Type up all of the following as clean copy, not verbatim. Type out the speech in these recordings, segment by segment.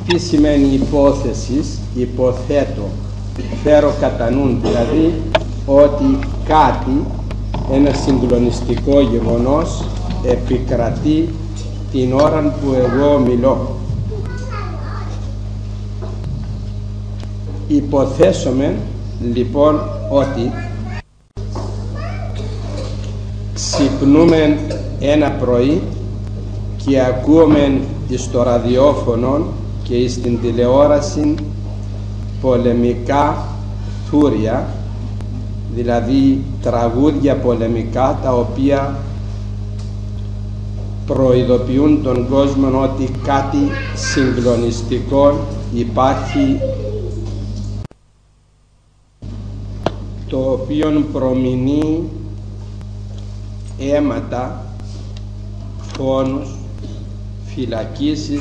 Τι σημαίνει υπόθεσης? Υποθέτω, φέρω κατά νου, δηλαδή ότι κάτι, ένα συγκλονιστικό γεγονός επικρατεί την ώρα που εγώ μιλώ. Υποθέσουμε λοιπόν ότι ξυπνούμε ένα πρωί και ακούμε στο ραδιόφωνο και στην τηλεόραση πολεμικά θούρια, δηλαδή τραγούδια πολεμικά, τα οποία προειδοποιούν τον κόσμο ότι κάτι συγκλονιστικό υπάρχει, το οποίο προμηνεί αίματα, φόνους, φυλακίσεις,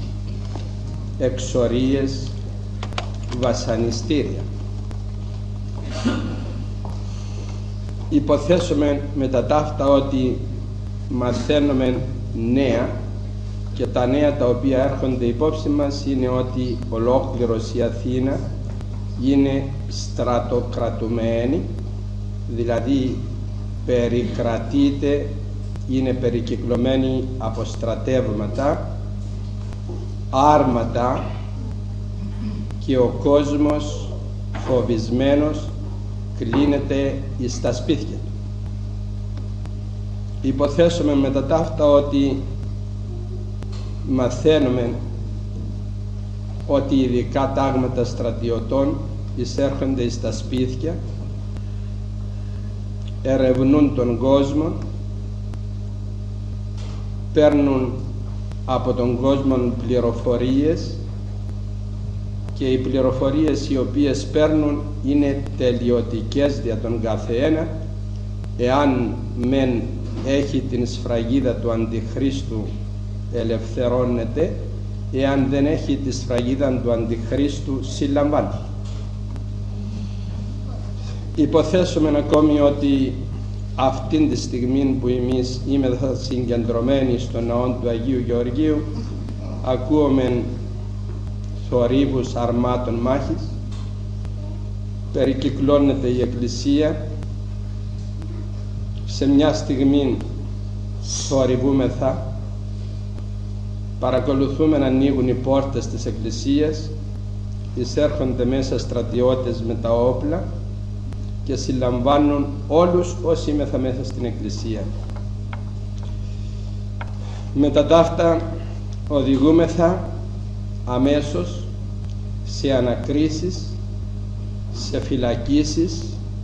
εξορίες, βασανιστήρια. Υποθέσουμε με τα ταύτα ότι μαθαίνουμε νέα, και τα νέα τα οποία έρχονται υπόψη μας είναι ότι ολόκληρος η Αθήνα είναι στρατοκρατουμένη, δηλαδή περικρατείται, είναι περικυκλωμένη από στρατεύματα, άρματα, και ο κόσμος φοβισμένος κλείνεται στα σπίτια του. Υποθέσουμε με τα ταύτα ότι μαθαίνουμε ότι ειδικά τάγματα στρατιωτών εισέρχονται στα σπίτια, ερευνούν τον κόσμο, παίρνουν από τον κόσμο πληροφορίες, και οι πληροφορίες οι οποίες παίρνουν είναι τελειωτικές για τον καθένα. Εάν μεν έχει την σφραγίδα του Αντιχρίστου, ελευθερώνεται; εάν δεν έχει τη σφραγίδα του Αντιχρίστου, συλλαμβάνεται. Υποθέσουμε ακόμη ότι αυτήν τη στιγμή που εμείς είμαστε συγκεντρωμένοι στον ναό του Αγίου Γεωργίου, ακούμε θορύβους αρμάτων μάχης, περικυκλώνεται η Εκκλησία, σε μια στιγμή θορυβούμεθα, παρακολουθούμε να ανοίγουν οι πόρτες της Εκκλησίας, εισέρχονται μέσα στρατιώτες με τα όπλα και συλλαμβάνουν όλους όσοι είμεθα μέσα στην Εκκλησία. Με τα ταύτα οδηγούμεθα αμέσως σε ανακρίσεις, σε φυλακίσεις,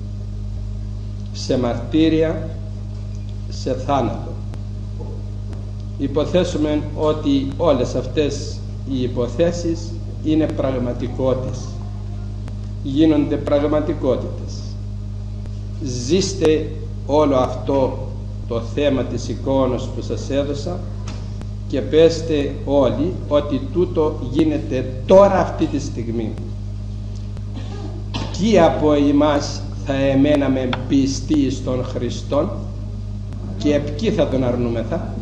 σε μαρτύρια, σε θάνατο. Υποθέσουμε ότι όλες αυτές οι υποθέσεις είναι πραγματικότητες, γίνονται πραγματικότητες. Ζήστε όλο αυτό το θέμα της εικόνας που σας έδωσα και πέστε όλοι ότι τούτο γίνεται τώρα αυτή τη στιγμή. Ποιοι από εμάς θα εμέναμε πιστοί στον Χριστόν και ποιοι θα τον αρνούμεθα?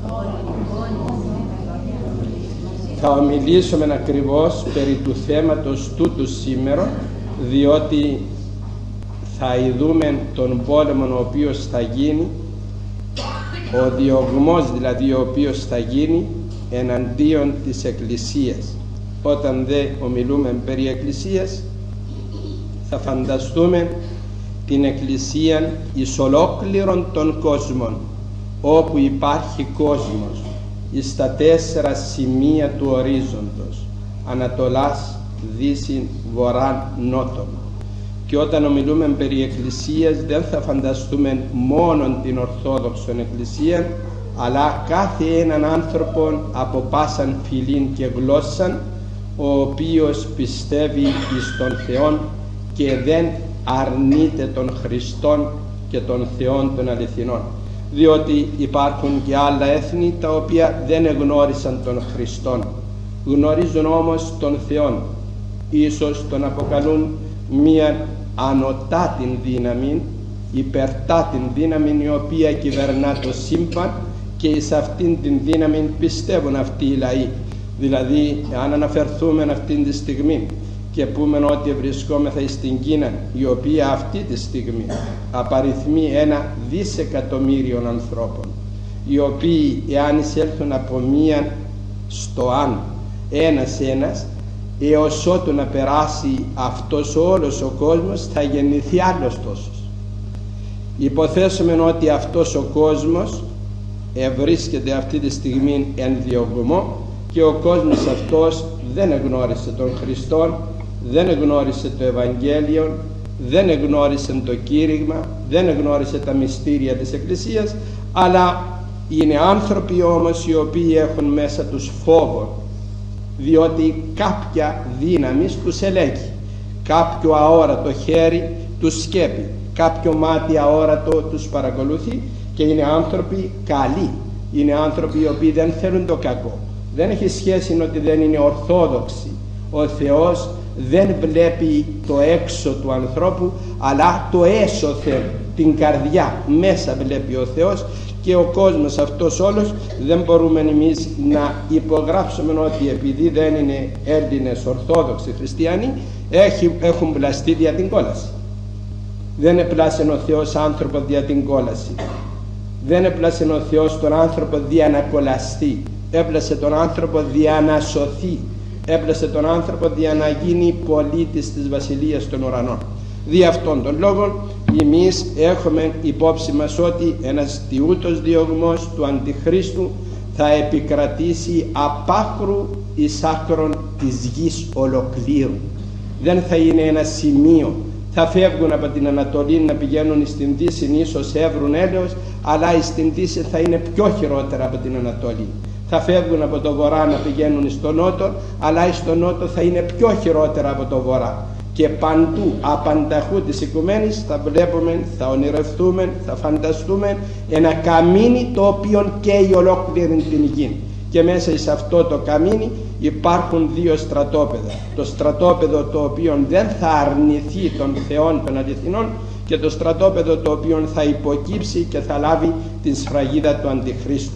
Θα ομιλήσουμε ακριβώς περί του θέματος τούτου σήμερα, διότι θα ειδούμε τον πόλεμο ο οποίος θα γίνει, ο διωγμός δηλαδή ο οποίος θα γίνει εναντίον της Εκκλησίας. Όταν δε ομιλούμε περί Εκκλησίας, θα φανταστούμε την Εκκλησία εις ολόκληρον των κόσμων, όπου υπάρχει κόσμος, εις τα 4 σημεία του ορίζοντος, Ανατολάς, Δύσιν, Βορράν, Νότον. Και όταν ομιλούμε περί Εκκλησίας, δεν θα φανταστούμε μόνον την Ορθόδοξον Εκκλησία, αλλά κάθε έναν άνθρωπο από πάσαν φυλήν και γλώσσαν, ο οποίος πιστεύει εις τον Θεόν και δεν αρνείται τον Χριστόν και τον Θεόν των αληθινών. Διότι υπάρχουν και άλλα έθνη τα οποία δεν εγνώρισαν τον Χριστόν, γνωρίζουν όμως τον Θεόν. Ίσως τον αποκαλούν μία ανωτά την δύναμη, υπερτά την δύναμη η οποία κυβερνά το σύμπαν, και εις αυτήν την δύναμη πιστεύουν αυτοί οι λαοί. Δηλαδή, αν αναφερθούμε αυτή τη στιγμή και πούμε ότι βρισκόμεθα στην Κίνα, η οποία αυτή τη στιγμή απαριθμεί 1 δισεκατομμύριο ανθρώπων, οι οποίοι εάν εισέλθουν από μία στο αν ένας έως ότου να περάσει αυτός όλος ο κόσμος, θα γεννηθεί άλλος τόσος. Υποθέσουμε ότι αυτός ο κόσμος βρίσκεται αυτή τη στιγμή εν διωγμό και ο κόσμος αυτός δεν εγνώρισε τον Χριστό, δεν εγνώρισε το Ευαγγέλιο, δεν εγνώρισε το κήρυγμα, δεν εγνώρισε τα μυστήρια της Εκκλησίας, αλλά είναι άνθρωποι όμως οι οποίοι έχουν μέσα τους φόβο, διότι κάποια δύναμη τους ελέγχει, κάποιο αόρατο χέρι τους σκέπει, κάποιο μάτι αόρατο τους παρακολουθεί, και είναι άνθρωποι καλοί, είναι άνθρωποι οι οποίοι δεν θέλουν το κακό. Δεν έχει σχέση ότι δεν είναι ορθόδοξοι. Ο Θεός δεν βλέπει το έξω του ανθρώπου, αλλά το έσωθεν, την καρδιά μέσα βλέπει ο Θεός, και ο κόσμος αυτός όλος δεν μπορούμε εμείς να υπογράψουμε ότι επειδή δεν είναι Έλληνες ορθόδοξοι χριστιανοί έχουν πλαστεί δια την κόλαση. Δεν έπλασε ο Θεός άνθρωπο δια την κόλαση. Δεν έπλασε ο Θεός τον άνθρωπο δια να κολλαστεί. Έπλασε τον άνθρωπο δια να σωθεί. Έπλασε τον άνθρωπο δια να γίνει πολίτης της Βασιλείας των Ουρανών. Δι' αυτόν τον λόγο εμείς έχουμε υπόψη μας ότι ένας τιούτος διωγμός του Αντιχρίστου θα επικρατήσει απάκρου εις άκρον της γης ολοκλήρου. Δεν θα είναι ένα σημείο. Θα φεύγουν από την Ανατολή να πηγαίνουν στην Δύση, ίσως έβρουν έλεος, αλλά στην Δύση θα είναι πιο χειρότερα από την Ανατολή. Θα φεύγουν από το Βορρά να πηγαίνουν στο Νότο, αλλά στο Νότο θα είναι πιο χειρότερα από το Βορρά. Και παντού, απανταχού της οικουμένης, θα βλέπουμε, θα ονειρευτούμε, θα φανταστούμε ένα καμίνι το οποίο καίει ολόκληρη την γη. Και μέσα σε αυτό το καμίνι υπάρχουν δύο στρατόπεδα. Το στρατόπεδο το οποίο δεν θα αρνηθεί των θεών των αληθινών, και το στρατόπεδο το οποίο θα υποκύψει και θα λάβει την σφραγίδα του Αντιχρίστου.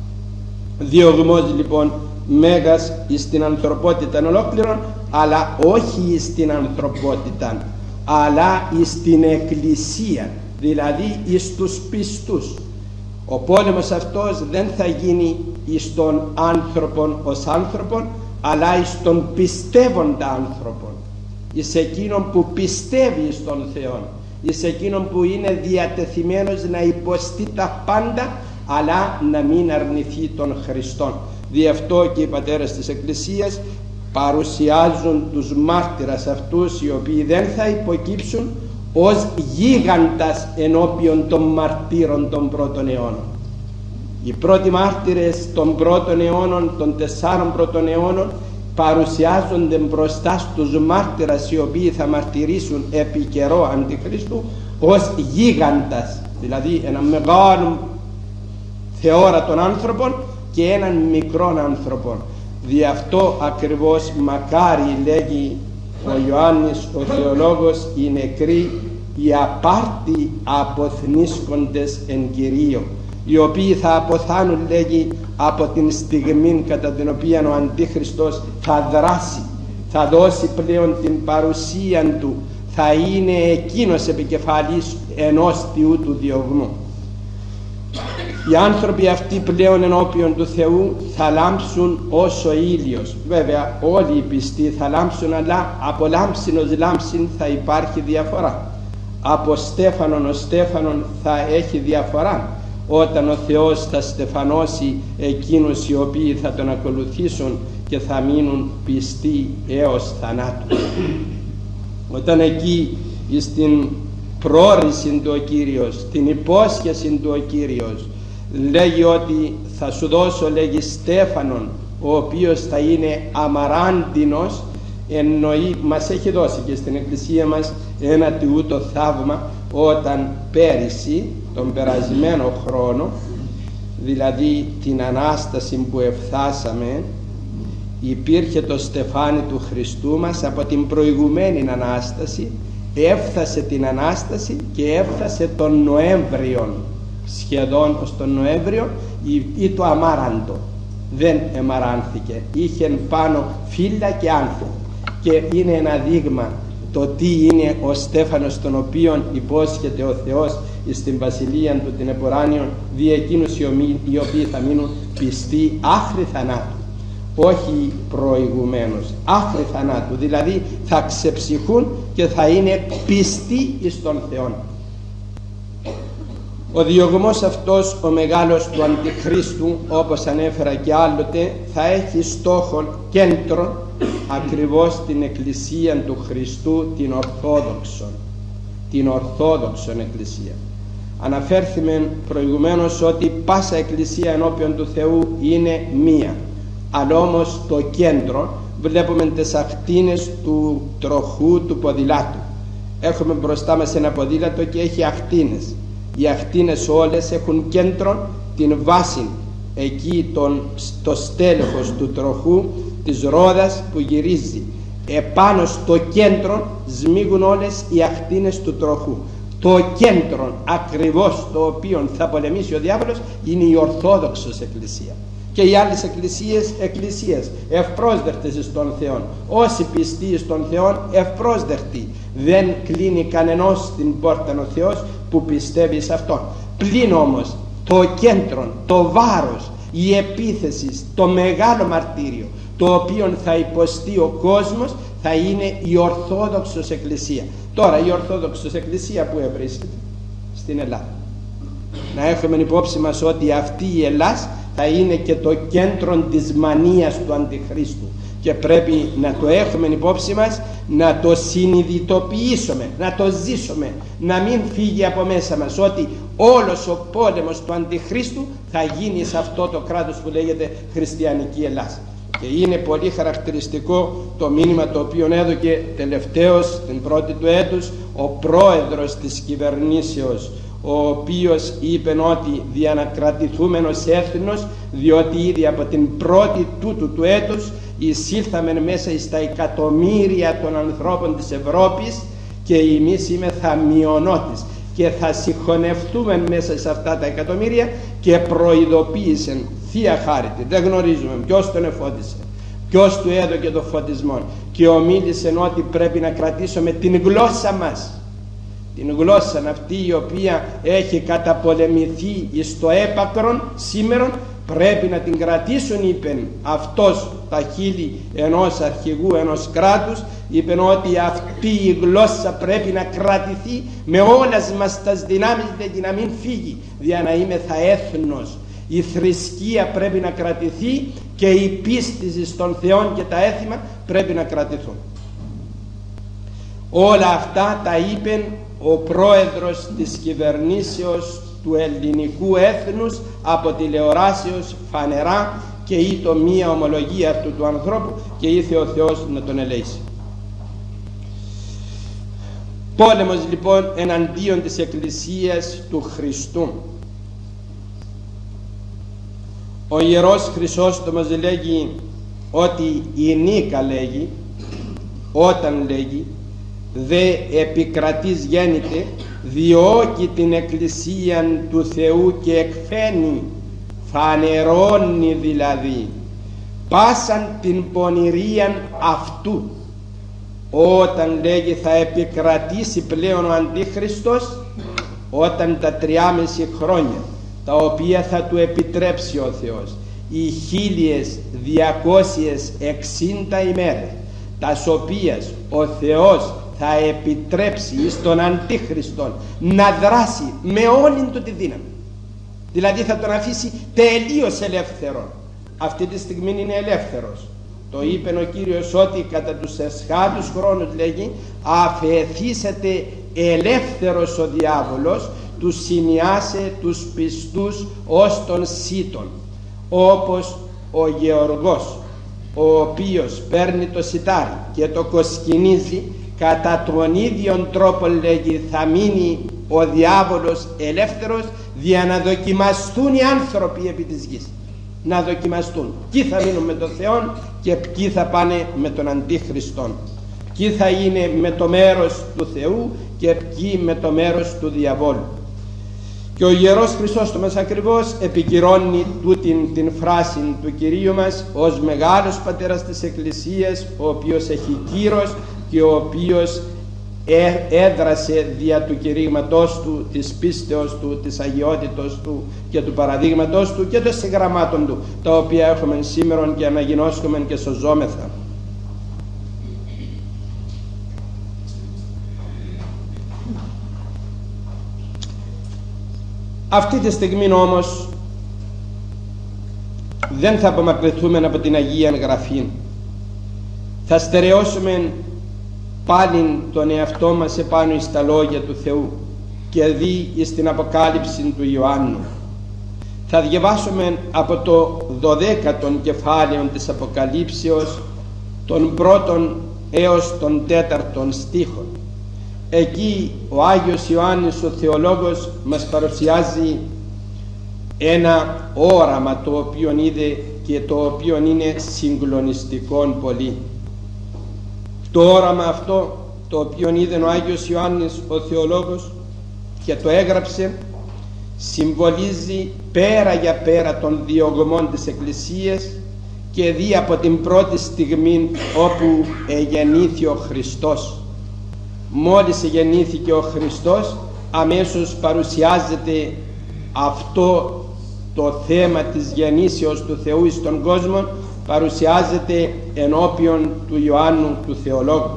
Διωγμός λοιπόν μέγας εις την ανθρωπότητα ολόκληρον, αλλά όχι εις την ανθρωπότητα, αλλά εις την Εκκλησία, δηλαδή εις τους πιστούς. Ο πόλεμος αυτός δεν θα γίνει εις τον άνθρωπον ως άνθρωπον, αλλά εις τον πιστεύοντα άνθρωπον, εις εκείνον που πιστεύει εις τον Θεό, εις εκείνον που είναι διατεθειμένος να υποστεί τα πάντα, αλλά να μην αρνηθεί τον Χριστόν. Δι' αυτό και οι πατέρες της Εκκλησίας παρουσιάζουν τους μάρτυρας αυτούς, οι οποίοι δεν θα υποκύψουν, ως γίγαντας ενώπιον των μαρτύρων των πρώτων αιώνων. Οι πρώτοι μάρτυρες των πρώτων αιώνων, των 4 πρώτων αιώνων, παρουσιάζονται μπροστά στους μάρτυρας οι οποίοι θα μαρτυρήσουν επί καιρό Αντιχρίστου ως γίγαντας, δηλαδή έναν μεγάλο θεόρατον άνθρωπον και έναν μικρόν άνθρωπον. Δι' αυτό ακριβώς μακάρι, λέγει ο Ιωάννης ο θεολόγος, οι νεκροί, οι απάρτοι αποθνίσκοντες εν Κυρίω, οι οποίοι θα αποθάνουν, λέγει, από την στιγμή κατά την οποία ο Αντίχριστος θα δράσει, θα δώσει πλέον την παρουσία του, θα είναι εκείνος επικεφαλής ενός τιούτου διωγμού. Οι άνθρωποι αυτοί πλέον ενώπιον του Θεού θα λάμψουν ως ο ήλιος. Βέβαια όλοι οι πιστοί θα λάμψουν, αλλά από λάμψιν ως λάμψιν θα υπάρχει διαφορά. Από στέφανον ως στέφανον θα έχει διαφορά, όταν ο Θεός θα στεφανώσει εκείνους οι οποίοι θα τον ακολουθήσουν και θα μείνουν πιστοί έως θανάτου. Όταν εκεί στην πρόρηση του ο Κύριος, την υπόσχεση του ο Κύριος, λέγει ότι θα σου δώσω, λέγει, στέφανον, ο οποίος θα είναι αμαράντινος, εννοεί, μας έχει δώσει και στην Εκκλησία μας ένα τιούτο θαύμα, όταν πέρυσι, τον περασμένο χρόνο, δηλαδή την Ανάσταση που εφθάσαμε, υπήρχε το στεφάνι του Χριστού μας από την προηγουμένη Ανάσταση, έφτασε την Ανάσταση και έφτασε τον Νοέμβριο, σχεδόν ως τον Νοέμβριο, ή το αμάραντο. δεν εμαράνθηκε, είχε πάνω φύλλα και άνθη, και είναι ένα δείγμα το τι είναι ο Στέφανος, τον οποίον υπόσχεται ο Θεός στην βασιλεία του την εποράνιον, δι' εκείνους οι οποίοι θα μείνουν πιστοί άχρη θανάτου, όχι προηγουμένως, άχρη θανάτου, δηλαδή θα ξεψυχούν και θα είναι πιστοί εις τον Θεόν. Ο διωγμός αυτός ο μεγάλος του Αντιχρίστου, όπως ανέφερα και άλλοτε, θα έχει στόχον, κέντρο, ακριβώς την Εκκλησία του Χριστού, την Ορθόδοξον Εκκλησία. Αναφέρθημε προηγουμένως ότι πάσα Εκκλησία ενώπιον του Θεού είναι μία, αλλά όμως το κέντρο βλέπουμε τις ακτίνες του τροχού του ποδηλάτου. Έχουμε μπροστά μας ένα ποδήλατο και έχει ακτίνες. Οι ακτίνες όλες έχουν κέντρο την βάση, εκεί το στέλεχος του τροχού της ρόδας που γυρίζει. Επάνω στο κέντρο σμίγουν όλες οι ακτίνες του τροχού. Το κέντρο ακριβώς το οποίο θα πολεμήσει ο διάβολος είναι η Ορθόδοξος Εκκλησία. Και οι άλλες εκκλησίες ευπρόσδεκτες στον Θεό. Όσοι πιστοί στον Θεό ευπρόσδεκτοι. Δεν κλείνει κανενός την πόρτα ο Θεός που πιστεύει σε Αυτόν. Πλην όμως το κέντρο, το βάρος, η επίθεση, το μεγάλο μαρτύριο το οποίο θα υποστεί ο κόσμος θα είναι η Ορθόδοξος Εκκλησία. Τώρα η Ορθόδοξος Εκκλησία που βρίσκεται? Στην Ελλάδα. Να έχουμε υπόψη μας ότι αυτή η Ελλάδα θα είναι και το κέντρο της μανίας του Αντιχρίστου, και πρέπει να το έχουμε υπόψη μας, να το συνειδητοποιήσουμε, να το ζήσουμε, να μην φύγει από μέσα μας ότι όλος ο πόλεμος του Αντιχρίστου θα γίνει σε αυτό το κράτος που λέγεται Χριστιανική Ελλάδα. Και είναι πολύ χαρακτηριστικό το μήνυμα το οποίο έδωκε τελευταίως την πρώτη του έτους ο πρόεδρος της κυβερνήσεως, ο οποίος είπε ότι διανακρατηθούμενος έθνος, διότι ήδη από την πρώτη του έτους εισήλθαμε μέσα στα εκατομμύρια των ανθρώπων της Ευρώπης και εμείς είμεθα μειονότης και θα συγχωνευτούμε μέσα σε αυτά τα εκατομμύρια, και προειδοποίησε Θεία Χάριτη, δεν γνωρίζουμε ποιος τον εφώτισε, ποιος του έδωκε το φωτισμό, και ομίλησε ότι πρέπει να κρατήσουμε την γλώσσα μας, την γλώσσα αυτή η οποία έχει καταπολεμηθεί στο έπακρον σήμερα, πρέπει να την κρατήσουν, είπε αυτός τα χείλη ενός αρχηγού ενός κράτους, είπε ότι αυτή η γλώσσα πρέπει να κρατηθεί με όλες μας τις δυνάμεις για να μην φύγει, για να είμαι θα έθνος. Η θρησκεία πρέπει να κρατηθεί και η πίστη στον Θεό και τα έθιμα πρέπει να κρατηθούν. Όλα αυτά τα είπε ο πρόεδρος της κυβερνήσεως του ελληνικού έθνους από τηλεοράσεως φανερά, και ήτο μία ομολογία του ανθρώπου και ήθε ο Θεός να τον ελέησει. Πόλεμος λοιπόν εναντίον της Εκκλησίας του Χριστού. Ο Ιερός Χρυσόστομος λέγει ότι η νίκα, λέγει, όταν λέγει δε επικρατής γέννηται, διώκει την Εκκλησία του Θεού και εκφαίνει, φανερώνει δηλαδή πάσαν την πονηρίαν αυτού. Όταν λέγει θα επικρατήσει πλέον ο Αντίχριστος, όταν τα 3,5 χρόνια τα οποία θα του επιτρέψει ο Θεός, οι 1260 ημέρες, τας οποίες ο Θεός θα επιτρέψει στον Αντίχριστον να δράσει με όλη του τη δύναμη, δηλαδή θα τον αφήσει τελείως ελεύθερο. Αυτή τη στιγμή είναι ελεύθερος. Το είπε ο Κύριος ότι κατά τους εσχάτους χρόνους, λέγει, αφεθήσετε ελεύθερος ο διάβολος, τους σημειάσε τους πιστούς ως των σύτων, όπως ο Γεωργός, ο οποίος παίρνει το σιτάρι και το κοσκινίζει, κατά τον ίδιον τρόπο, λέγει, θα μείνει ο διάβολος ελεύθερος, για να δοκιμαστούν οι άνθρωποι επί της γης. Να δοκιμαστούν ποιοι θα μείνουν με τον Θεό και ποιοι θα πάνε με τον Αντίχριστον, ποιοι θα είναι με το μέρος του Θεού και ποιοι με το μέρος του διαβόλου. Και ο Ιερός Χρυσόστομος ακριβώς επικυρώνει τούτην την φράση του Κυρίου μας ως μεγάλος πατέρας της Εκκλησίας, ο οποίος έχει κύρος και ο οποίος έδρασε δια του κηρύγματός του, της πίστεως του, της αγιότητος του και του παραδείγματος του και των συγγραμμάτων του, τα οποία έχουμε σήμερα και αναγινώσκουμε και σωζόμεθα. Αυτή τη στιγμή όμως δεν θα απομακρυνθούμε από την Αγία Γραφή. Θα στερεώσουμε πάλι τον εαυτό μας επάνω στα λόγια του Θεού και δει στην Αποκάλυψη του Ιωάννου. Θα διαβάσουμε από το 12ο κεφάλαιο της Αποκαλύψεως, τον 1ο έως τον 4ο στίχο. Εκεί ο Άγιος Ιωάννης ο Θεολόγος μας παρουσιάζει ένα όραμα το οποίο είδε και το οποίο είναι συγκλονιστικό πολύ. Το όραμα αυτό το οποίο είδε ο Άγιος Ιωάννης ο Θεολόγος και το έγραψε συμβολίζει πέρα για πέρα των διωγμών της Εκκλησίας και δει από την πρώτη στιγμή όπου γεννήθη ο Χριστός. Μόλις γεννήθηκε ο Χριστός, αμέσως παρουσιάζεται αυτό το θέμα της γεννήσεως του Θεού στον κόσμο, παρουσιάζεται ενώπιον του Ιωάννου του Θεολόγου.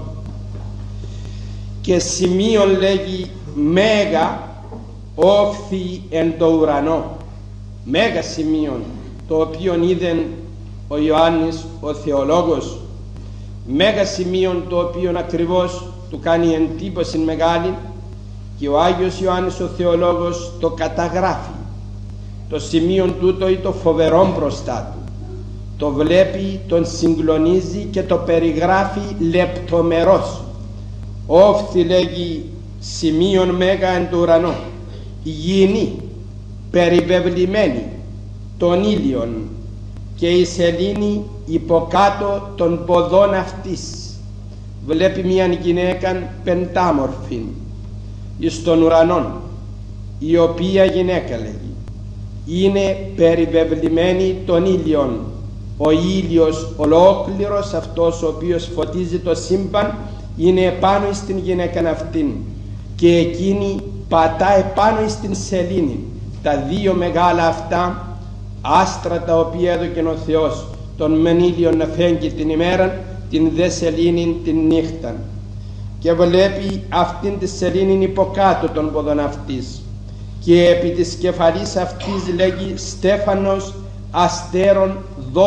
Και σημείον λέγει μέγα όφθη εν το ουρανό. Μέγα σημείον το οποίον είδεν ο Ιωάννης ο Θεολόγος. Μέγα σημείον το οποίον ακριβώς του κάνει εντύπωση μεγάλη και ο Άγιος Ιωάννης ο Θεολόγος το καταγράφει. Το σημείο τούτο ή το φοβερό μπροστά του. Το βλέπει, τον συγκλονίζει και το περιγράφει λεπτομερώς. Όφθη λέγει σημείον μέγα εν το ουρανό, γηνή, περιβεβλημένη των ήλιων και η σελήνη υποκάτω των ποδών αυτής. Βλέπει μια γυναίκα πεντάμορφη εις των ουρανών, η οποία γυναίκα λέγει είναι περιβεβλημένη των ήλιων. Ο ήλιος ολόκληρος αυτός ο οποίος φωτίζει το σύμπαν είναι επάνω στην γυναίκα αυτήν και εκείνη πατά επάνω στην σελήνη, τα δύο μεγάλα αυτά άστρα τα οποία έδωκε ο Θεός, τον μεν ήλιον να φέγγει την ημέρα, την δε σελήνη την νύχτα, και βλέπει αυτήν τη σελήνη υποκάτω των ποδών αυτής και επί της κεφαλής αυτής λέγει στέφανος αστέρων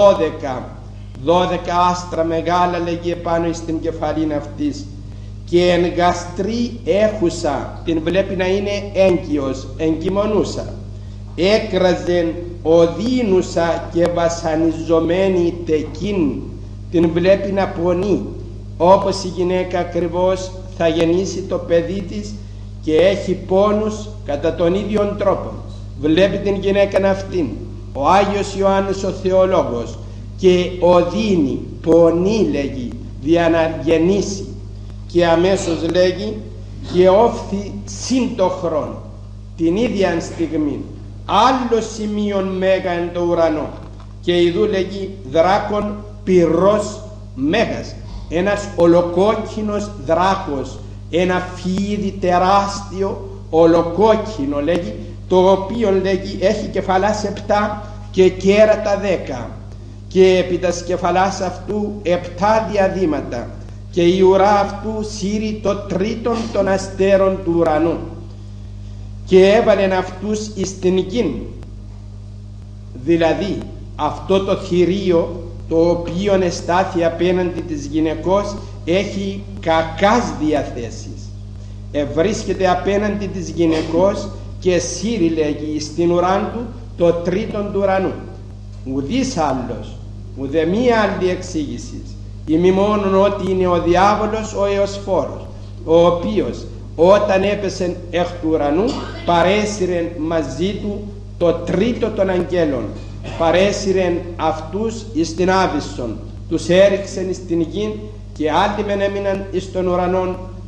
12 άστρα μεγάλα λέγει επάνω στην κεφαλήν αυτής και εν γαστρή έχουσα, την βλέπει να είναι έγκυος, εγκυμονούσα, έκραζεν οδύνουσα και βασανιζομένη τεκίν, την βλέπει να πονεί όπως η γυναίκα ακριβώς θα γεννήσει το παιδί της και έχει πόνους κατά τον ίδιο τρόπο. Βλέπει την γυναίκα αυτήν ο Άγιος Ιωάννης ο Θεολόγος και οδύνει, πονεί λέγει δια να γεννήσει και αμέσως λέγει και όφθη συν το χρόνο την ίδια στιγμή άλλο σημείον μέγα εν το ουρανό και ειδού λέγει δράκον πυρός μέγας, ένας ολοκόκκινος δράκος, ένα φίδι τεράστιο ολοκόκκινο λέγει, το οποίο λέγει έχει κεφαλάς 7 και κέρατα 10 και επί τα κεφαλάς αυτού 7 διαδήματα και η ουρά αυτού σύρει το τρίτον των αστέρων του ουρανού και έβαλεν αυτούς εις την γην. Δηλαδή αυτό το θηρίο το οποίο εστάθη απέναντι της γυναικός έχει κακάς διαθέσεις, βρίσκεται απέναντι της γυναικός και σύρει λέγει στην ουράν του το τρίτον του ουρανού. Ουδής άλλος, ουδε μία άλλη εξήγηση, ημί μόνον ότι είναι ο διάβολος ο εωσφόρος, ο οποίος όταν έπεσε εκ του ουρανού παρέσυρεν μαζί του το τρίτο των αγγέλων, παρέσυρεν αυτούς εις την Άβυσσον, τους έριξεν εις την γην και άλλοι μεν έμειναν εις των ουρανών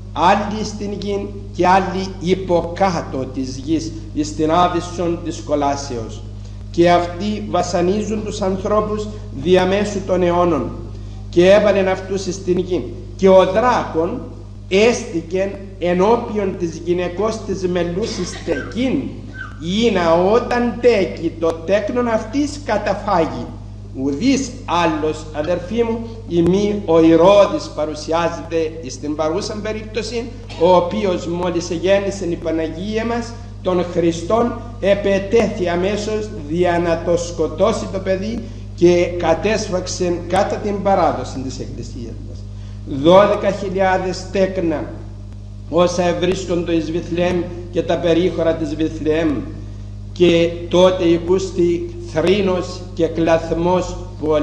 άλλοι στην γη και άλλοι υποκάτω της γης, εις την άβυσσον της κολάσεως. Και αυτοί βασανίζουν τους ανθρώπους διαμέσου των αιώνων, και έβαλεν αυτούς στην γη. Και ο δράκων έστηκεν ενώπιον της γυναικός της μελούσης τεκήν, ήνα όταν τέκει το τέκνον αυτής καταφάγει. Ουδής άλλος, αδερφοί μου, ημί ο Ηρώδης παρουσιάζεται στην παρούσαν περίπτωση, ο οποίος μόλις γέννησε η Παναγία μας των Χριστών, επετέθη αμέσως δια να το σκοτώσει το παιδί και κατέσφαξε κατά την παράδοση της Εκκλησίας μας 12.000 τέκνα, όσα ευρίσκονται εις Βιθλεέμ και τα περίχωρα της Βιθλεέμ. Και τότε οικούστη θρήνος και κλαθμός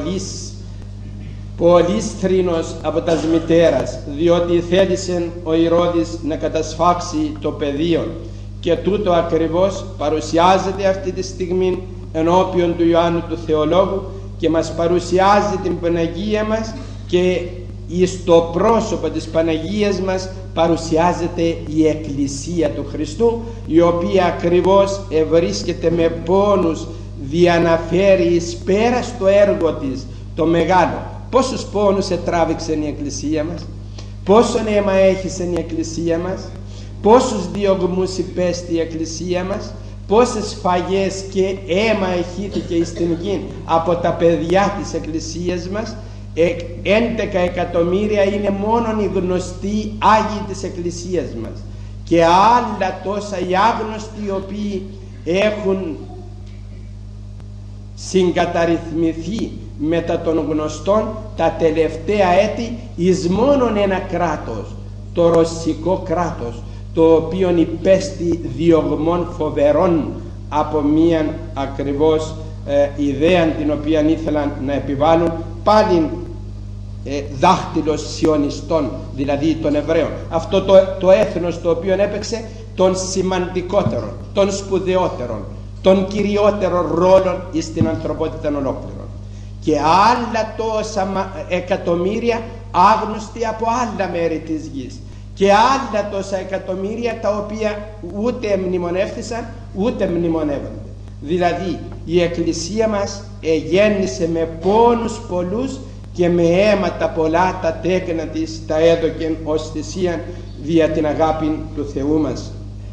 πολλής θρήνος από τας μητέρας, διότι θέλησε ο Ηρώδης να κατασφάξει το πεδίο. Και τούτο ακριβώς παρουσιάζεται αυτή τη στιγμή ενώπιον του Ιωάννου του Θεολόγου και μας παρουσιάζει την Παναγία μας, και στο πρόσωπο της Παναγίας μας παρουσιάζεται η Εκκλησία του Χριστού, η οποία ακριβώς ευρίσκεται με πόνους δια να φέρει εις πέρα στο έργο της το μεγάλο. Πόσους πόνους ετράβηξε η Εκκλησία μας, πόσον αίμα έχησε η Εκκλησία μας, πόσους διωγμούς υπέστη η Εκκλησία μας, πόσες φαγές και αίμα εχύθηκε στην γη από τα παιδιά της Εκκλησίας μας. 11 εκατομμύρια είναι μόνον οι γνωστοί Άγιοι της Εκκλησίας μας, και άλλα τόσα οι άγνωστοι, οι οποίοι έχουν συγκαταρρυθμιθεί μετά των γνωστών τα τελευταία έτη εις μόνον ένα κράτος, το ρωσικό κράτος, το οποίο υπέστη διωγμών φοβερών από μίαν ακριβώς ιδέα την οποία ήθελαν να επιβάλλουν πάλι δάχτυλος σιωνιστών, δηλαδή των Εβραίων. Αυτό το έθνος το οποίο έπαιξε των σημαντικότερων, των σπουδαιότερων, των κυριότερων ρόλων στην ανθρωπότητα ολόκληρον. Και άλλα τόσα εκατομμύρια άγνωστοι από άλλα μέρη της γης, και άλλα τόσα εκατομμύρια τα οποία ούτε μνημονεύθησαν ούτε μνημονεύονται. Δηλαδή η Εκκλησία μας εγέννησε με πόνους πολλούς και με αίματα πολλά τα τέκνα της τα έδωκεν ως θυσίαν δια την αγάπη του Θεού μας.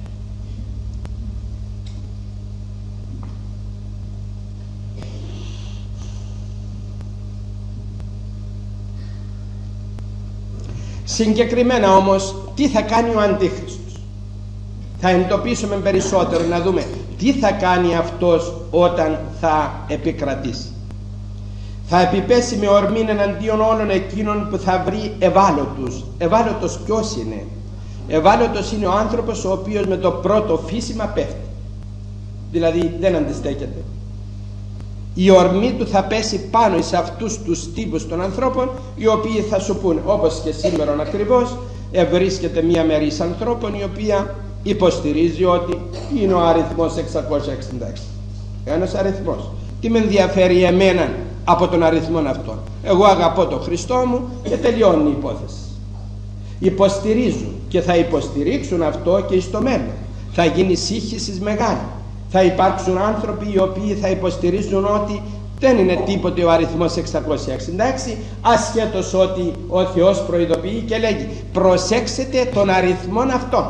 Συγκεκριμένα όμως τι θα κάνει ο Αντίχριστος? Θα εντοπίσουμε περισσότερο, να δούμε τι θα κάνει αυτός όταν θα επικρατήσει. Θα επιπέσει με ορμήν εναντίον όλων εκείνων που θα βρει ευάλωτους. Ευάλωτος ποιος είναι? Ευάλωτος είναι ο άνθρωπος ο οποίος με το πρώτο φύσιμα πέφτει, δηλαδή δεν αντιστέκεται. Η ορμή του θα πέσει πάνω σε αυτούς τους τύπους των ανθρώπων, οι οποίοι θα σου πούνε, όπως και σήμερα ακριβώς βρίσκεται μια μερής ανθρώπων η οποία υποστηρίζει ότι είναι ο αριθμός 666. Ένας αριθμός. Τι με ενδιαφέρει εμένα από τον αριθμό αυτόν? Εγώ αγαπώ τον Χριστό μου και τελειώνει η υπόθεση. Υποστηρίζουν και θα υποστηρίξουν αυτό και στο μέλλον. Θα γίνει σύγχυση μεγάλη. Θα υπάρξουν άνθρωποι οι οποίοι θα υποστηρίζουν ότι δεν είναι τίποτε ο αριθμός 666, ασχέτως ότι ο Θεός προειδοποιεί και λέγει προσέξτε τον αριθμόν αυτόν.